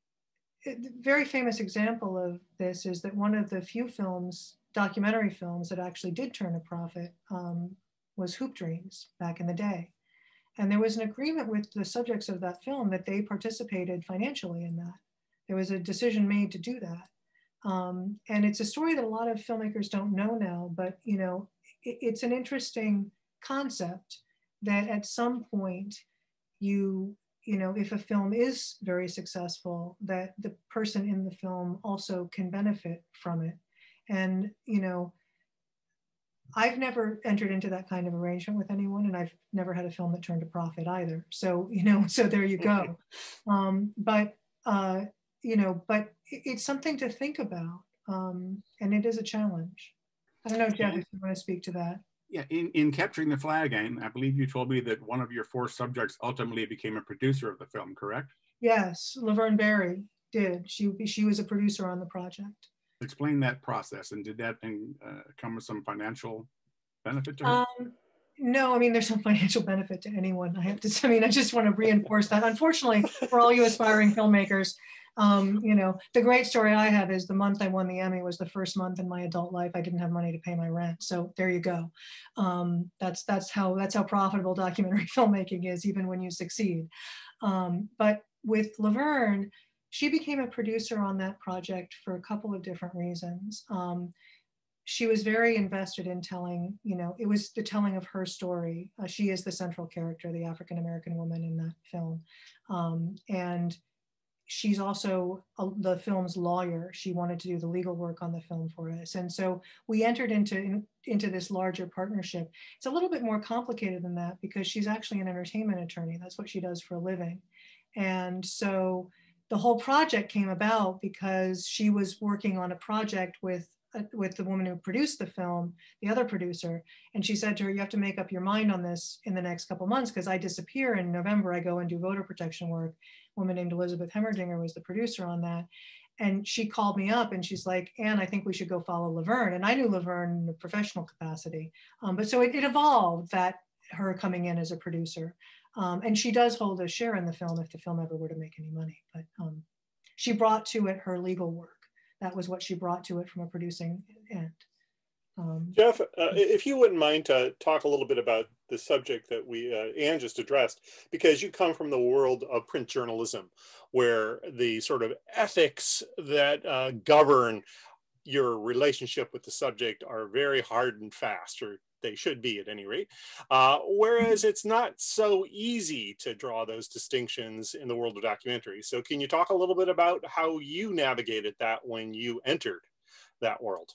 a very famous example of this is that one of the few films, documentary films, that actually did turn a profit um, was Hoop Dreams back in the day. And there was an agreement with the subjects of that film that they participated financially in that. There was a decision made to do that. Um, and it's a story that a lot of filmmakers don't know now, but you know, it, it's an interesting concept that at some point you, you know, if a film is very successful, that the person in the film also can benefit from it. And, you know, I've never entered into that kind of arrangement with anyone, and I've never had a film that turned a profit either. So, you know, so there you go. Um, but, uh, you know, but it's something to think about, um, and it is a challenge. I don't know, Jeff, if you want to speak to that. Yeah, in, in Capturing the Flag, I believe you told me that one of your four subjects ultimately became a producer of the film, correct? Yes, Laverne Berry did. She, she was a producer on the project. Explain that process, and did that uh, come with some financial benefit to her? Um, no, I mean, there's no financial benefit to anyone. I have to, I mean, I just want to reinforce that. Unfortunately, for all you aspiring filmmakers, um, you know, the great story I have is the month I won the Emmy was the first month in my adult life I didn't have money to pay my rent. So there you go. Um, that's that's how that's how profitable documentary filmmaking is, even when you succeed. Um, but with Laverne, she became a producer on that project for a couple of different reasons. Um, she was very invested in telling, you know, it was the telling of her story. Uh, she is the central character, the African-American woman in that film. Um, and she's also a, the film's lawyer. She wanted to do the legal work on the film for us. And so we entered into, in, into this larger partnership. It's a little bit more complicated than that because she's actually an entertainment attorney. That's what she does for a living. And so the whole project came about because she was working on a project with uh, with the woman who produced the film, the other producer, and she said to her, you have to make up your mind on this in the next couple months because I disappear in November. I go and do voter protection work. A woman named Elizabeth Hemmerdinger was the producer on that. And she called me up and she's like, Anne, I think we should go follow Laverne. And I knew Laverne in a professional capacity. Um, but so it, it evolved, that her coming in as a producer. Um, and she does hold a share in the film if the film ever were to make any money. But um, she brought to it her legal work. That was what she brought to it from a producing end. Um, Jeff, uh, if you wouldn't mind to talk a little bit about the subject that we, uh, Anne just addressed, because you come from the world of print journalism, where the sort of ethics that uh, govern your relationship with the subject are very hard and fast, or they should be at any rate. Uh, whereas it's not so easy to draw those distinctions in the world of documentary. So can you talk a little bit about how you navigated that when you entered that world?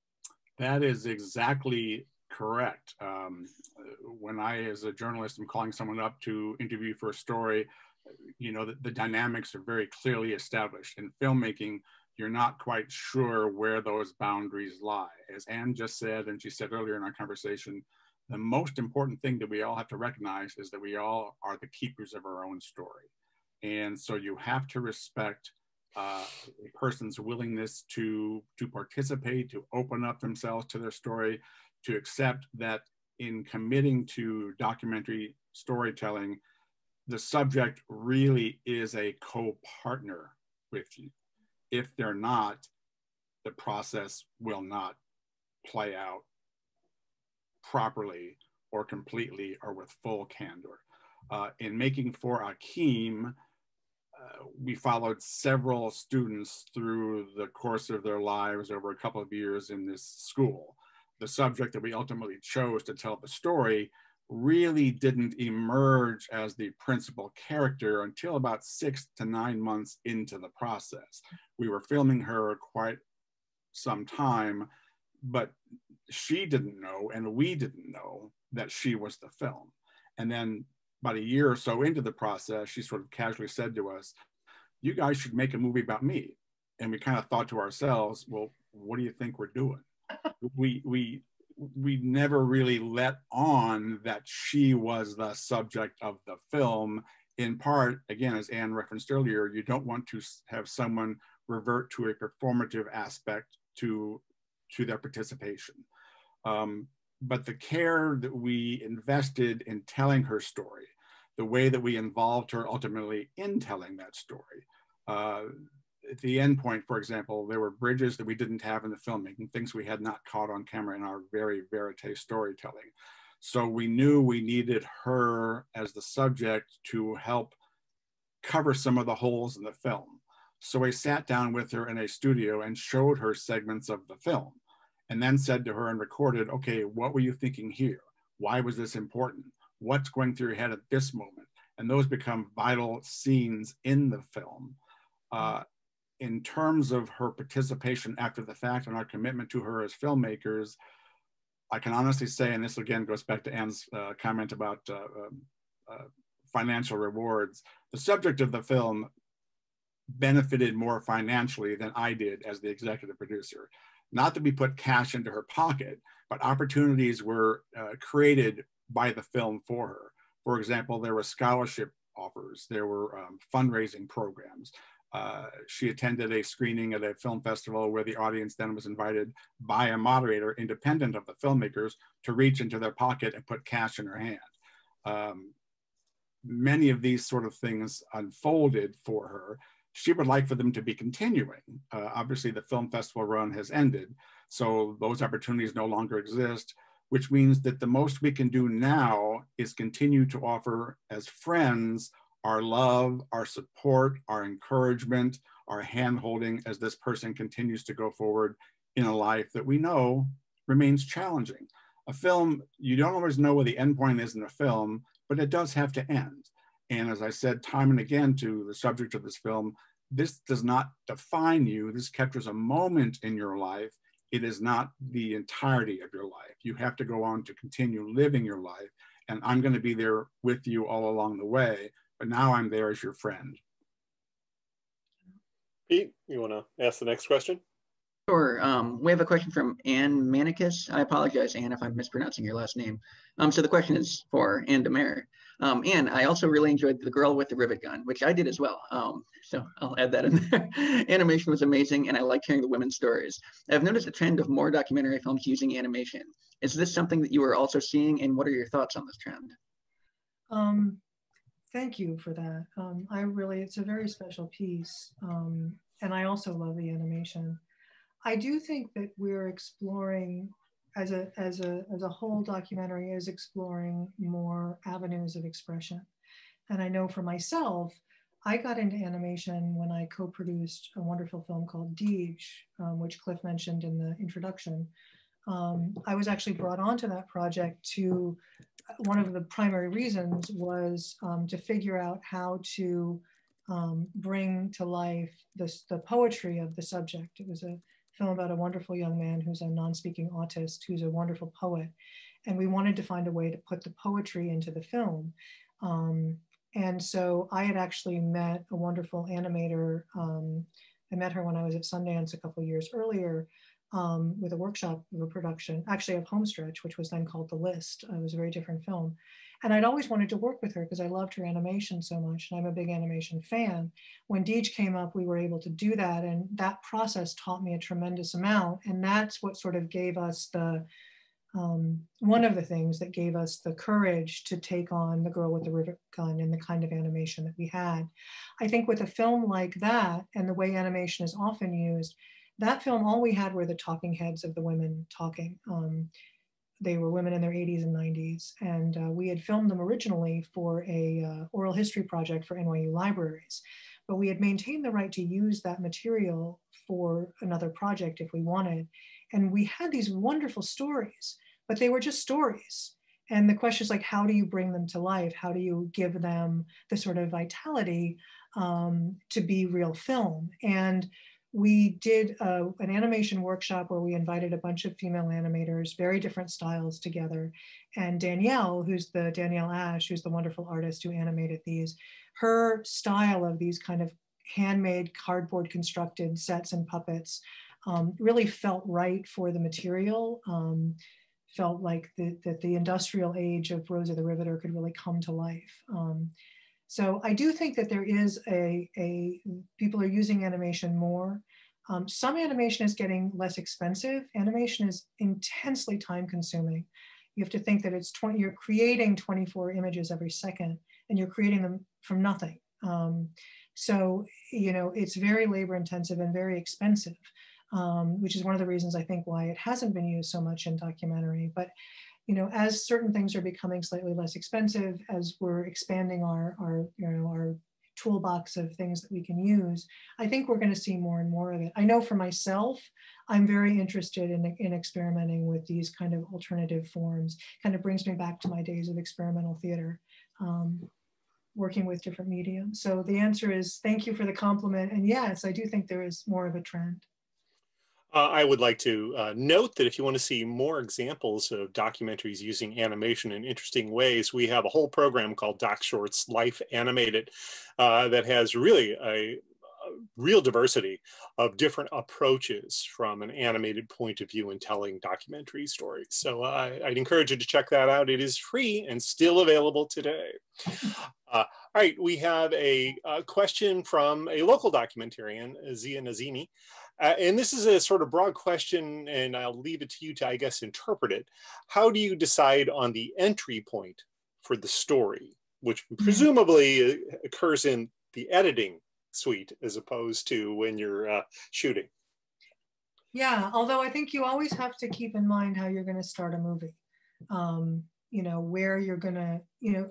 That is exactly correct. Um, when I, as a journalist, am calling someone up to interview for a story, you know, the, the dynamics are very clearly established. In filmmaking, you're not quite sure where those boundaries lie. As Anne just said, and she said earlier in our conversation, the most important thing that we all have to recognize is that we all are the keepers of our own story. And so you have to respect uh, a person's willingness to, to participate, to open up themselves to their story, to accept that in committing to documentary storytelling, the subject really is a co-partner with you. If they're not, the process will not play out properly or completely or with full candor. Uh, in making for Ahkeem, uh, we followed several students through the course of their lives over a couple of years in this school. The subject that we ultimately chose to tell the story really didn't emerge as the principal character until about six to nine months into the process. We were filming her quite some time, but she didn't know and we didn't know that she was the film. And then about a year or so into the process, she sort of casually said to us, "You guys should make a movie about me." And we kind of thought to ourselves, well, what do you think we're doing? we, we, we never really let on that she was the subject of the film. In part, again, as Anne referenced earlier, you don't want to have someone revert to a performative aspect to, to their participation. Um, but the care that we invested in telling her story, the way that we involved her ultimately in telling that story. Uh, at the end point, for example, there were bridges that we didn't have in the filmmaking, things we had not caught on camera in our very verite storytelling. So we knew we needed her as the subject to help cover some of the holes in the film. So we sat down with her in a studio and showed her segments of the film, and then said to her and recorded, okay, what were you thinking here? Why was this important? What's going through your head at this moment? And those become vital scenes in the film. Uh, in terms of her participation after the fact and our commitment to her as filmmakers, I can honestly say, and this again goes back to Anne's uh, comment about uh, uh, financial rewards, the subject of the film benefited more financially than I did as the executive producer. Not that we put cash into her pocket, but opportunities were uh, created by the film for her. For example, there were scholarship offers, there were um, fundraising programs. Uh, she attended a screening at a film festival where the audience then was invited by a moderator independent of the filmmakers to reach into their pocket and put cash in her hand. Um, many of these sort of things unfolded for her. She would like for them to be continuing. Uh, obviously, the film festival run has ended, so those opportunities no longer exist, which means that the most we can do now is continue to offer as friends our love, our support, our encouragement, our hand-holding as this person continues to go forward in a life that we know remains challenging. A film, you don't always know what the end point is in a film, but it does have to end. And as I said time and again to the subject of this film, this does not define you. This captures a moment in your life. It is not the entirety of your life. You have to go on to continue living your life. And I'm going to be there with you all along the way. But now I'm there as your friend. Pete, you want to ask the next question? Sure. Um, we have a question from Anne Manicus. I apologize, Anne, if I'm mispronouncing your last name. Um, so the question is for Anne DeMare. Um, Anne, I also really enjoyed The Girl with the Rivet Gun, which I did as well. Um, so I'll add that in there. Animation was amazing, and I liked hearing the women's stories. I've noticed a trend of more documentary films using animation. Is this something that you are also seeing, and what are your thoughts on this trend? Um, thank you for that. Um, I really, it's a very special piece, um, and I also love the animation. I do think that we're exploring, as a, as a, as a whole documentary is exploring more avenues of expression. And I know for myself, I got into animation when I co-produced a wonderful film called Deej, um, which Cliff mentioned in the introduction. Um, I was actually brought onto that project to, one of the primary reasons was um, to figure out how to um, bring to life this, the poetry of the subject. It was a film about a wonderful young man who's a non-speaking autist, who's a wonderful poet. And we wanted to find a way to put the poetry into the film. Um, and so I had actually met a wonderful animator. Um, I met her when I was at Sundance a couple of years earlier um, with a workshop of a production, actually of Homestretch, which was then called The List. It was a very different film. And I'd always wanted to work with her because I loved her animation so much, and I'm a big animation fan. When Deej came up, we were able to do that, and that process taught me a tremendous amount, and that's what sort of gave us the, um, one of the things that gave us the courage to take on The Girl with the Rivet Gun and the kind of animation that we had. I think with a film like that, and the way animation is often used, that film, all we had were the talking heads of the women talking. Um, They were women in their eighties and nineties, and uh, we had filmed them originally for a uh, oral history project for N Y U libraries, but we had maintained the right to use that material for another project if we wanted. And we had these wonderful stories, but they were just stories. and the question is like, how do you bring them to life? How do you give them the sort of vitality um, to be real film? And we did a, an animation workshop where we invited a bunch of female animators, very different styles together. And Danielle, who's the Danielle Ash, who's the wonderful artist who animated these, her style of these kind of handmade cardboard constructed sets and puppets um, really felt right for the material. Um, felt like the, that the industrial age of Rosa the Riveter could really come to life. Um, so I do think that there is a, a people are using animation more. Um, some animation is getting less expensive. Animation is intensely time consuming. You have to think that it's twenty, you're creating twenty-four images every second and you're creating them from nothing. Um, so, you know, it's very labor intensive and very expensive. Um, which is one of the reasons I think why it hasn't been used so much in documentary. But, you know, as certain things are becoming slightly less expensive, as we're expanding our, our, you know, our toolbox of things that we can use, I think we're going to see more and more of it. I know for myself, I'm very interested in, in experimenting with these kind of alternative forms. Kind of brings me back to my days of experimental theater. Um, working with different mediums. So the answer is thank you for the compliment. And yes, I do think there is more of a trend. Uh, I would like to uh, note that if you want to see more examples of documentaries using animation in interesting ways, we have a whole program called Doc Shorts Life Animated uh, that has really a, a real diversity of different approaches from an animated point of view in telling documentary stories. So uh, I'd encourage you to check that out. It is free and still available today. Uh, all right, we have a, a question from a local documentarian, Zia Nazimi. Uh, and this is a sort of broad question, and I'll leave it to you to, I guess, interpret it. How do you decide on the entry point for the story, which presumably occurs in the editing suite as opposed to when you're uh, shooting? Yeah, although I think you always have to keep in mind how you're going to start a movie. Um, you know, where you're going to, you know,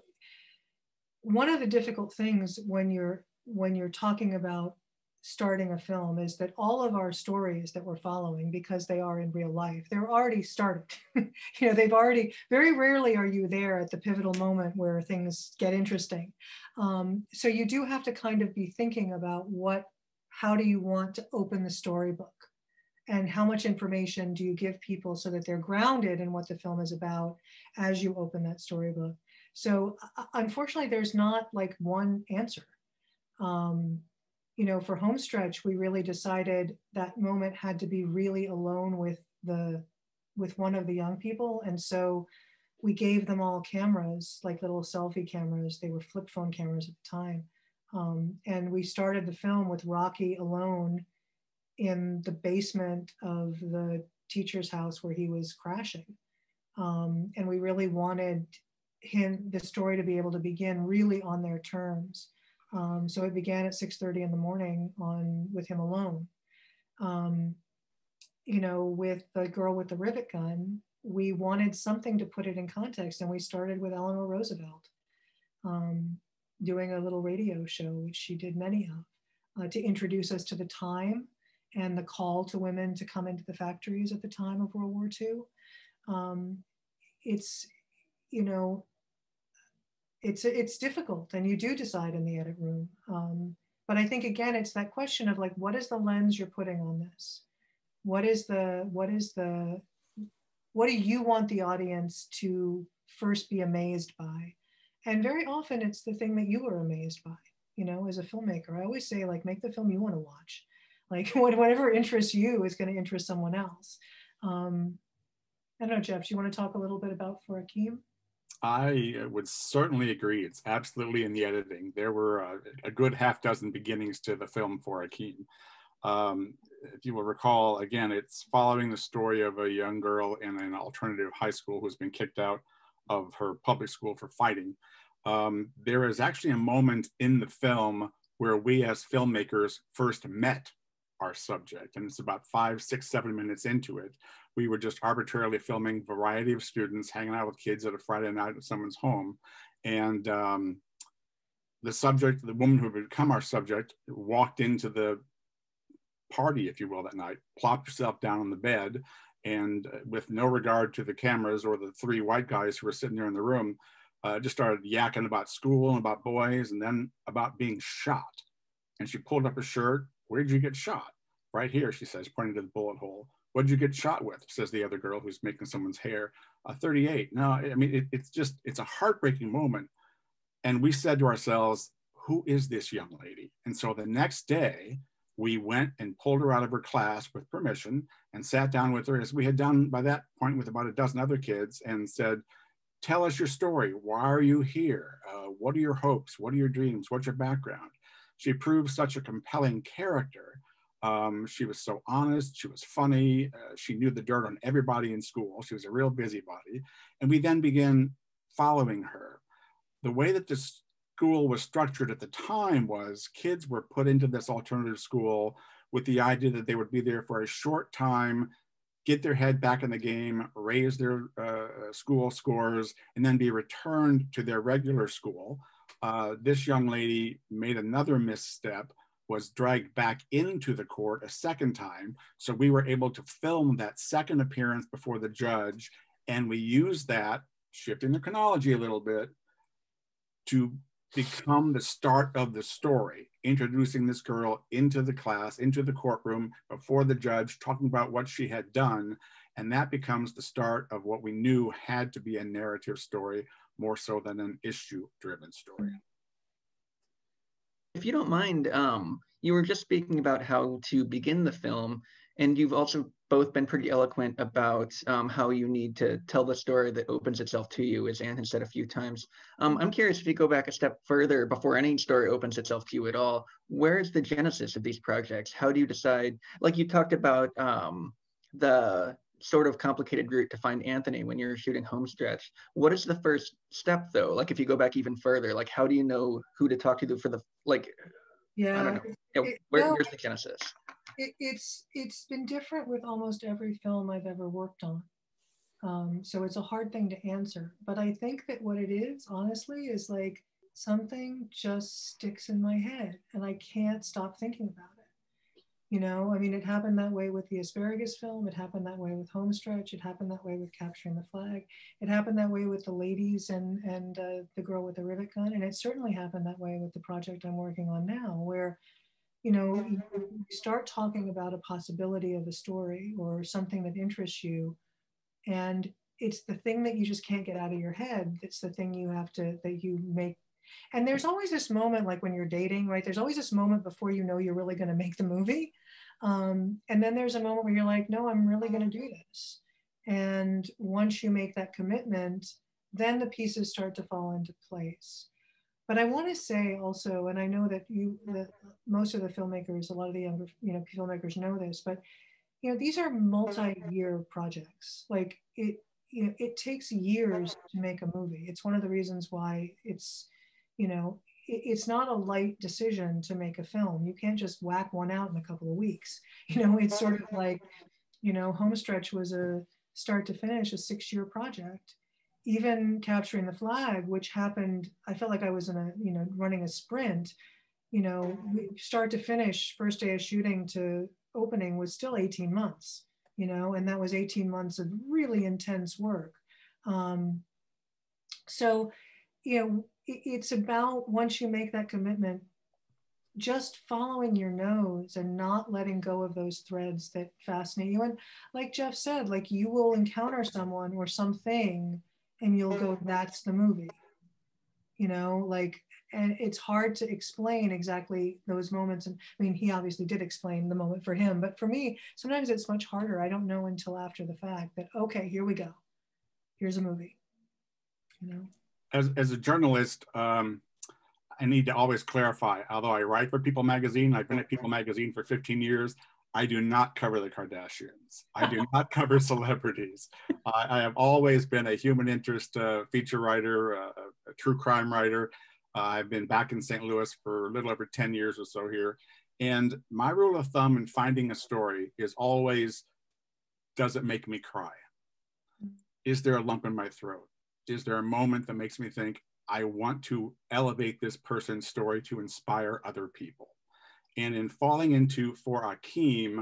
one of the difficult things when you're when you're talking about starting a film is that all of our stories that we're following, because they are in real life, they're already started. You know, they've already, very rarely are you there at the pivotal moment where things get interesting. Um, so you do have to kind of be thinking about what, how do you want to open the storybook? And how much information do you give people so that they're grounded in what the film is about as you open that storybook? So unfortunately, there's not like one answer. Um, you know, for Homestretch, we really decided that moment had to be really alone with the, with one of the young people. And so we gave them all cameras, like little selfie cameras. They were flip phone cameras at the time. Um, and we started the film with Rocky alone in the basement of the teacher's house where he was crashing. Um, and we really wanted him, the story to be able to begin really on their terms. Um, so it began at six thirty in the morning on with him alone. Um, you know, with the girl with the rivet gun, we wanted something to put it in context, and we started with Eleanor Roosevelt um, doing a little radio show, which she did many of, uh, to introduce us to the time and the call to women to come into the factories at the time of World War Two. Um, it's, you know, It's, it's difficult, and you do decide in the edit room. Um, but I think, again, it's that question of like, what is the lens you're putting on this? What is the, what is the, what do you want the audience to first be amazed by? And very often it's the thing that you were amazed by, you know, as a filmmaker. I always say, like, make the film you want to watch. Like, whatever interests you is going to interest someone else. Um, I don't know, Jeff, do you want to talk a little bit about for Ahkeem? I would certainly agree. It's absolutely in the editing. There were uh, a good half dozen beginnings to the film for Ahkeem. Um, if you will recall, again, it's following the story of a young girl in an alternative high school who's been kicked out of her public school for fighting. Um, there is actually a moment in the film where we as filmmakers first met our subject, and it's about five, six, seven minutes into it. We were just arbitrarily filming a variety of students hanging out with kids at a Friday night at someone's home. And um, the subject, the woman who had become our subject, walked into the party, if you will, that night, plopped herself down on the bed, and with no regard to the cameras or the three white guys who were sitting there in the room, uh, just started yakking about school and about boys and then about being shot. And she pulled up her shirt. Where did you get shot? Right here, she says, pointing to the bullet hole. What did you get shot with? Says the other girl who's making someone's hair. A thirty-eight. No, I mean, it, it's just, it's a heartbreaking moment. And we said to ourselves, who is this young lady? And so the next day, we went and pulled her out of her class with permission and sat down with her, as we had done by that point with about a dozen other kids, and said, tell us your story. Why are you here? Uh, what are your hopes? What are your dreams? What's your background? She proved such a compelling character. Um, she was so honest, she was funny, uh, she knew the dirt on everybody in school, she was a real busybody. And we then began following her. The way that the school was structured at the time was kids were put into this alternative school with the idea that they would be there for a short time, get their head back in the game, raise their uh, school scores, and then be returned to their regular school. Uh, this young lady made another misstep, was dragged back into the court a second time. So we were able to film that second appearance before the judge. And we used that, shifting the chronology a little bit, to become the start of the story, introducing this girl into the class, into the courtroom before the judge, talking about what she had done. And that becomes the start of what we knew had to be a narrative story, more so than an issue-driven story. If you don't mind, um, you were just speaking about how to begin the film, and you've also both been pretty eloquent about um, how you need to tell the story that opens itself to you, as Anne has said a few times. Um, I'm curious, if you go back a step further, before any story opens itself to you at all, where is the genesis of these projects? How do you decide, like you talked about um, the sort of complicated route to find Anthony when you're shooting Homestretch. What is the first step though? Like if you go back even further, like how do you know who to talk to for the, like, yeah, I don't know. Yeah, it, where, well, where's the genesis? It, it's it's been different with almost every film I've ever worked on. Um, so it's a hard thing to answer. But I think that what it is, honestly, is like something just sticks in my head and I can't stop thinking about it. You know, I mean, it happened that way with the Asparagus film. It happened that way with Homestretch. It happened that way with Capturing the Flag. It happened that way with the ladies and, and uh, the girl with the rivet gun. And it certainly happened that way with the project I'm working on now, where, you know, you start talking about a possibility of a story or something that interests you. And it's the thing that you just can't get out of your head. It's the thing you have to, that you make. And there's always this moment, like when you're dating, right? There's always this moment before you know you're really going to make the movie. Um, and then there's a moment where you're like, no, I'm really going to do this. And once you make that commitment, then the pieces start to fall into place. But I want to say also, and I know that you, that most of the filmmakers, a lot of the younger, you know, filmmakers know this, but you know, these are multi-year projects. Like it, you know, it takes years to make a movie. It's one of the reasons why it's, you know, it, it's not a light decision to make a film. You can't just whack one out in a couple of weeks. You know, it's sort of like, you know, Homestretch was a start to finish, a six-year project. Even Capturing the Flag, which happened, I felt like I was in a, you know, running a sprint, you know, start to finish, first day of shooting to opening was still eighteen months, you know, and that was eighteen months of really intense work. Um, so, you know, it, it's about, once you make that commitment, just following your nose and not letting go of those threads that fascinate you. And like Jeff said, like you will encounter someone or something and you'll go, that's the movie, you know, like, and it's hard to explain exactly those moments. And I mean, he obviously did explain the moment for him, but for me, sometimes it's much harder. I don't know until after the fact that, okay, here we go. Here's a movie, you know? As, as a journalist, um, I need to always clarify, although I write for People magazine, I've been at People magazine for fifteen years, I do not cover the Kardashians. I do not cover celebrities. Uh, I have always been a human interest uh, feature writer, uh, a true crime writer. Uh, I've been back in Saint Louis for a little over ten years or so here. And my rule of thumb in finding a story is always, does it make me cry? Is there a lump in my throat? Is there a moment that makes me think, I want to elevate this person's story to inspire other people? And in falling into For Ahkeem,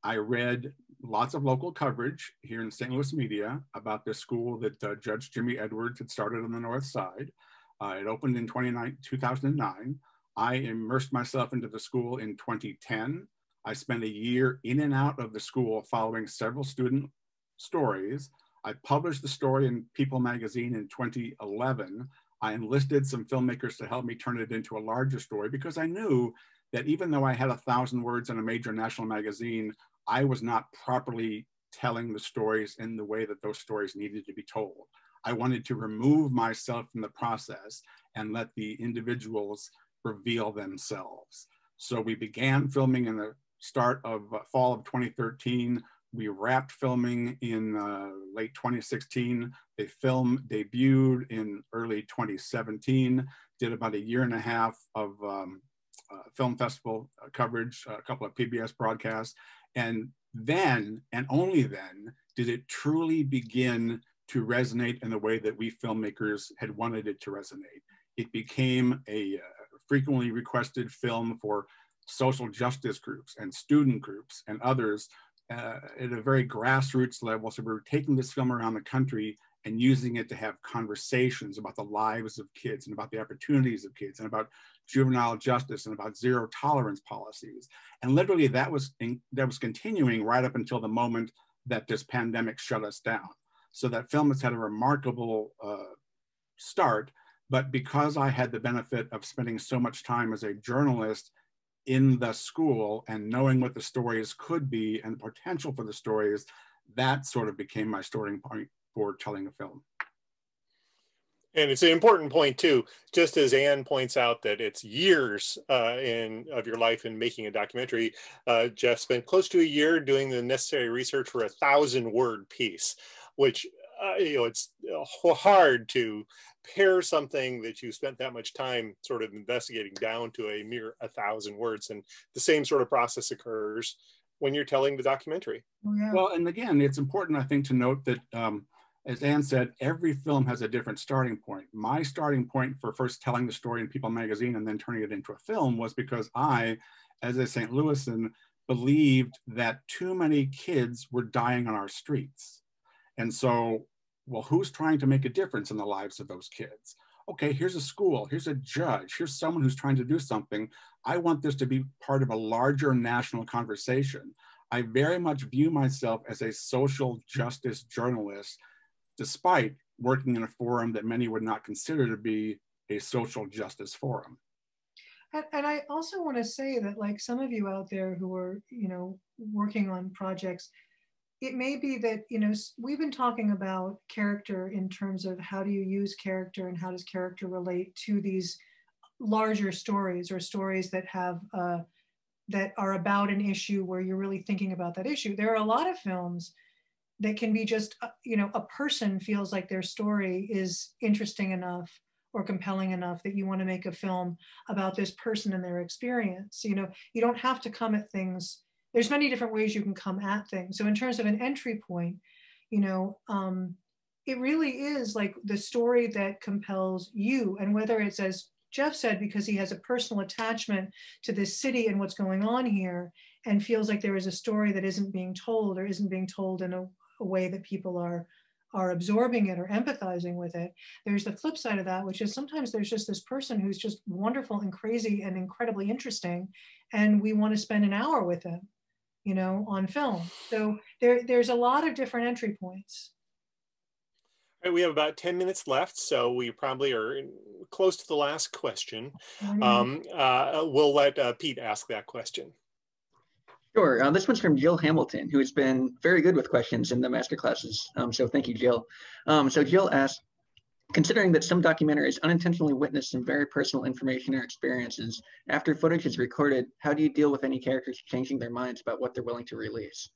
I read lots of local coverage here in Saint Louis media about this school that uh, Judge Jimmy Edwards had started on the north side. Uh, it opened in two thousand nine. I immersed myself into the school in twenty ten. I spent a year in and out of the school following several student stories. I published the story in People magazine in twenty eleven. I enlisted some filmmakers to help me turn it into a larger story because I knew that even though I had a thousand words in a major national magazine, I was not properly telling the stories in the way that those stories needed to be told. I wanted to remove myself from the process and let the individuals reveal themselves. So we began filming in the start of uh, fall of twenty thirteen. We wrapped filming in uh, late twenty sixteen. The film debuted in early twenty seventeen, did about a year and a half of um, uh, film festival uh, coverage, a couple of P B S broadcasts. And then, and only then, did it truly begin to resonate in the way that we filmmakers had wanted it to resonate. It became a uh, frequently requested film for social justice groups and student groups and others uh, at a very grassroots level. So we were taking this film around the country and using it to have conversations about the lives of kids and about the opportunities of kids and about juvenile justice and about zero tolerance policies. And literally that was, in, that was continuing right up until the moment that this pandemic shut us down. So that film has had a remarkable uh, start, but because I had the benefit of spending so much time as a journalist in the school and knowing what the stories could be and the potential for the stories, that sort of became my starting point for telling a film. And it's an important point too, just as Anne points out that it's years uh, in of your life in making a documentary. uh, Jeff spent close to a year doing the necessary research for a thousand word piece, which uh, you know, it's hard to pare something that you spent that much time sort of investigating down to a mere a thousand words. And the same sort of process occurs when you're telling the documentary. Oh, yeah. Well, and again, it's important, I think, to note that, um, as Anne said, every film has a different starting point. My starting point for first telling the story in People magazine and then turning it into a film was because I, as a Saint Louisan, believed that too many kids were dying on our streets. And so, well, who's trying to make a difference in the lives of those kids? Okay, here's a school, here's a judge, here's someone who's trying to do something. I want this to be part of a larger national conversation. I very much view myself as a social justice journalist, despite working in a forum that many would not consider to be a social justice forum. And, and I also want to say that, like, some of you out there who are, you know, working on projects, it may be that, you know, we've been talking about character in terms of how do you use character and how does character relate to these larger stories or stories that have, uh, that are about an issue where you're really thinking about that issue. There are a lot of films that can be just, uh, you know, a person feels like their story is interesting enough or compelling enough that you want to make a film about this person and their experience. You know, you don't have to come at things. There's many different ways you can come at things. So in terms of an entry point, you know, um, it really is like the story that compels you. And whether it's, as Jeff said, because he has a personal attachment to this city and what's going on here and feels like there is a story that isn't being told or isn't being told in a, a way that people are, are absorbing it or empathizing with it. There's the flip side of that, which is sometimes there's just this person who's just wonderful and crazy and incredibly interesting, and we want to spend an hour with him, you know, on film. So there, there's a lot of different entry points. All right, we have about ten minutes left, so we probably are close to the last question. Um, uh, we'll let uh, Pete ask that question. Sure. Uh, this one's from Jill Hamilton, who has been very good with questions in the masterclasses. Um, so thank you, Jill. Um, so Jill asked, considering that some documentaries unintentionally witness some very personal information or experiences, after footage is recorded, how do you deal with any characters changing their minds about what they're willing to release?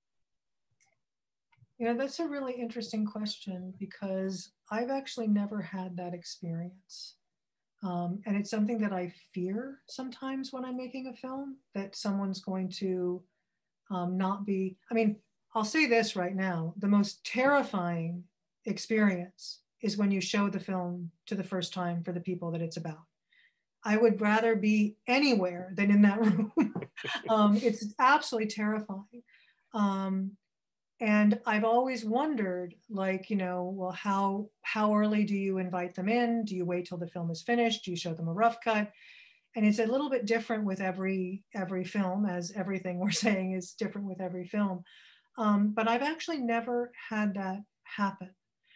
You know, that's a really interesting question because I've actually never had that experience. Um, and it's something that I fear sometimes when I'm making a film, that someone's going to um, not be, I mean, I'll say this right now, the most terrifying experience is when you show the film to the first time for the people that it's about. I would rather be anywhere than in that room. um, it's absolutely terrifying. Um, and I've always wondered, like, you know, well, how, how early do you invite them in? Do you wait till the film is finished? Do you show them a rough cut? And it's a little bit different with every, every film, as everything we're saying is different with every film. Um, but I've actually never had that happen.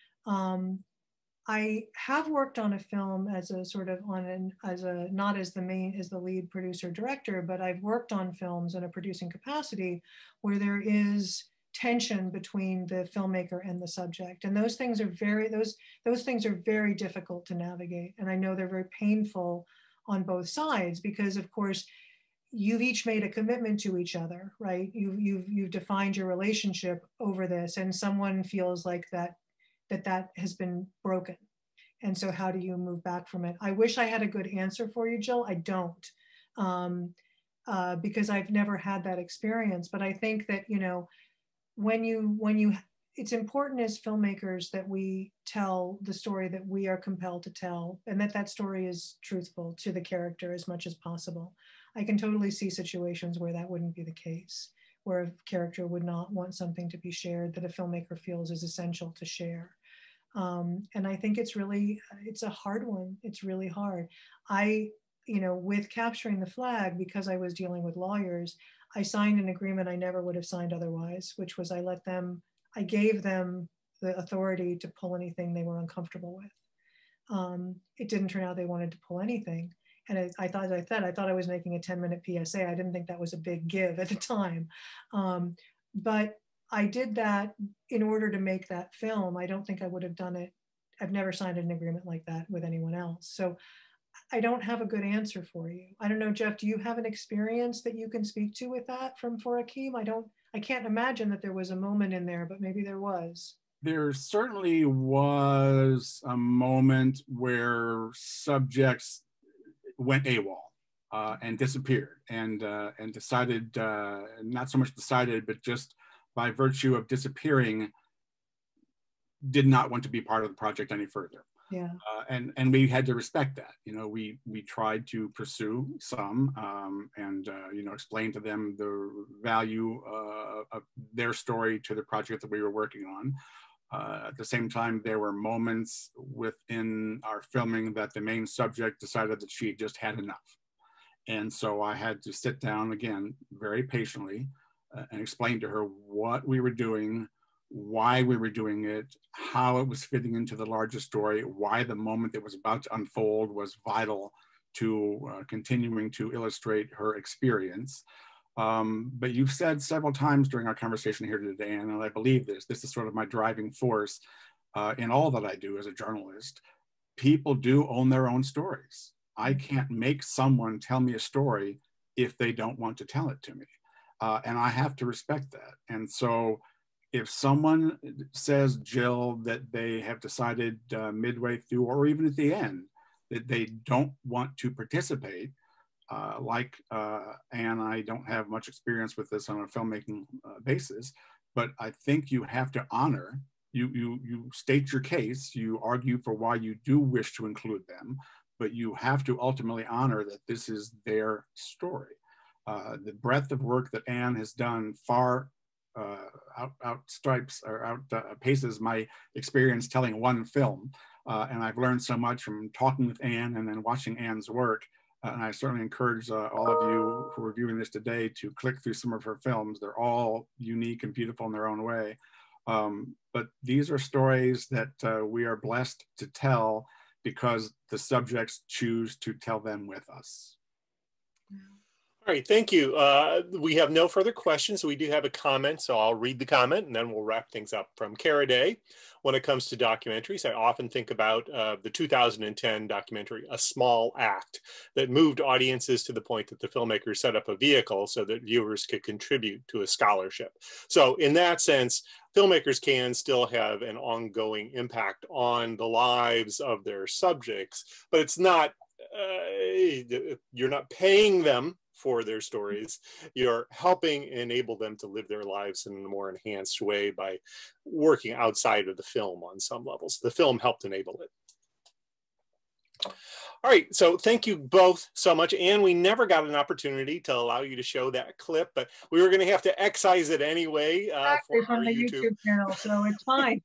Um, I have worked on a film as a sort of on an, as a, not as the main, as the lead producer director, but I've worked on films in a producing capacity where there is tension between the filmmaker and the subject. And those things are very, those, those things are very difficult to navigate. And I know they're very painful on both sides, because of course, you've each made a commitment to each other, right? You've, you've, you've defined your relationship over this, and someone feels like that, that that has been broken. And so how do you move back from it? I wish I had a good answer for you, Jill. I don't, um, uh, because I've never had that experience. But I think that, you know, when you, when you, it's important as filmmakers that we tell the story that we are compelled to tell, and that that story is truthful to the character as much as possible. I can totally see situations where that wouldn't be the case, where a character would not want something to be shared that a filmmaker feels is essential to share. Um, and I think it's really, it's a hard one. It's really hard. I, you know, with Capturing the Flag, because I was dealing with lawyers, I signed an agreement I never would have signed otherwise, which was I let them, I gave them the authority to pull anything they were uncomfortable with. Um, it didn't turn out they wanted to pull anything. And I, I thought, as I said, I thought I was making a ten minute P S A. I didn't think that was a big give at the time. Um, but I did that in order to make that film. I don't think I would have done it. I've never signed an agreement like that with anyone else. So I don't have a good answer for you. I don't know, Jeff, do you have an experience that you can speak to with that from for Ahkeem? I don't, I can't imagine that there was a moment in there, but maybe there was. There certainly was a moment where subjects went AWOL uh, and disappeared and, uh, and decided, uh, not so much decided, but just by virtue of disappearing, did not want to be part of the project any further. Yeah. Uh, and, and we had to respect that. You know, we, we tried to pursue some um, and, uh, you know, explain to them the value uh, of their story to the project that we were working on. Uh, at the same time, there were moments within our filming that the main subject decided that she just had enough. And so I had to sit down again, very patiently, uh, and explain to her what we were doing, why we were doing it, how it was fitting into the larger story, why the moment that was about to unfold was vital to uh, continuing to illustrate her experience. Um, but you've said several times during our conversation here today, and I believe this, this is sort of my driving force uh, in all that I do as a journalist, people do own their own stories. I can't make someone tell me a story if they don't want to tell it to me. Uh, and I have to respect that. And so if someone says, Jill, that they have decided uh, midway through or even at the end that they don't want to participate, uh, like uh, Anne, I don't have much experience with this on a filmmaking uh, basis, but I think you have to honor, you, you, you state your case, you argue for why you do wish to include them, but you have to ultimately honor that this is their story. Uh, the breadth of work that Anne has done far Uh, out, outstripes or outpaces my experience telling one film. Uh, and I've learned so much from talking with Anne and then watching Anne's work. Uh, and I certainly encourage uh, all of you who are viewing this today to click through some of her films. They're all unique and beautiful in their own way. Um, but these are stories that uh, we are blessed to tell because the subjects choose to tell them with us. All right, thank you. Uh, we have no further questions. We do have a comment, so I'll read the comment and then we'll wrap things up. From Cara Day, when it comes to documentaries, I often think about uh, the two thousand ten documentary, A Small Act, that moved audiences to the point that the filmmakers set up a vehicle so that viewers could contribute to a scholarship. So in that sense, filmmakers can still have an ongoing impact on the lives of their subjects, but it's not, uh, you're not paying them for their stories. You're helping enable them to live their lives in a more enhanced way by working outside of the film on some levels. The film helped enable it. All right, so thank you both so much. And we never got an opportunity to allow you to show that clip, but we were going to have to excise it anyway uh, exactly, for from our the YouTube. YouTube channel, so it's fine.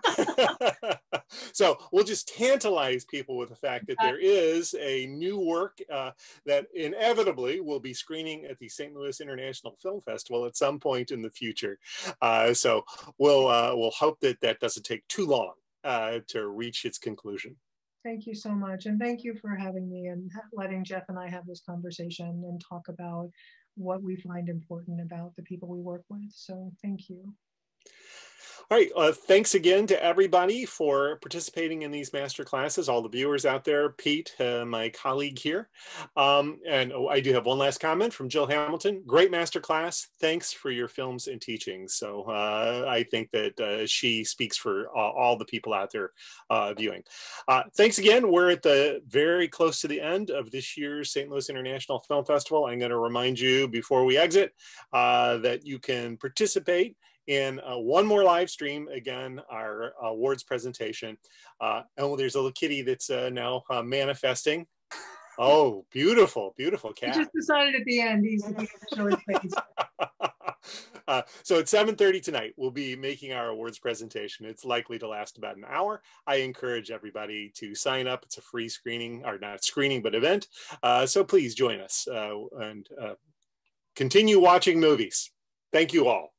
So we'll just tantalize people with the fact that there is a new work uh, that inevitably will be screening at the Saint Louis International Film Festival at some point in the future. Uh, so we'll uh, we'll hope that that doesn't take too long uh, to reach its conclusion. Thank you so much. And thank you for having me and letting Jeff and I have this conversation and talk about what we find important about the people we work with. So thank you. All right, uh, thanks again to everybody for participating in these master classes, all the viewers out there, Pete, uh, my colleague here. Um, and oh, I do have one last comment from Jill Hamilton. Great master class. Thanks for your films and teachings. So uh, I think that uh, she speaks for uh, all the people out there uh, viewing. Uh, thanks again. We're at the very close to the end of this year's Saint Louis International Film Festival. I'm going to remind you before we exit uh, that you can participate in uh, one more live stream, again, our awards presentation. Uh, oh, there's a little kitty that's uh, now uh, manifesting. Oh, beautiful, beautiful cat. He just decided at the end he's going to show his face. Uh, so at seven thirty tonight, we'll be making our awards presentation. It's likely to last about an hour. I encourage everybody to sign up. It's a free screening, or not screening, but event. Uh, so please join us uh, and uh, continue watching movies. Thank you all.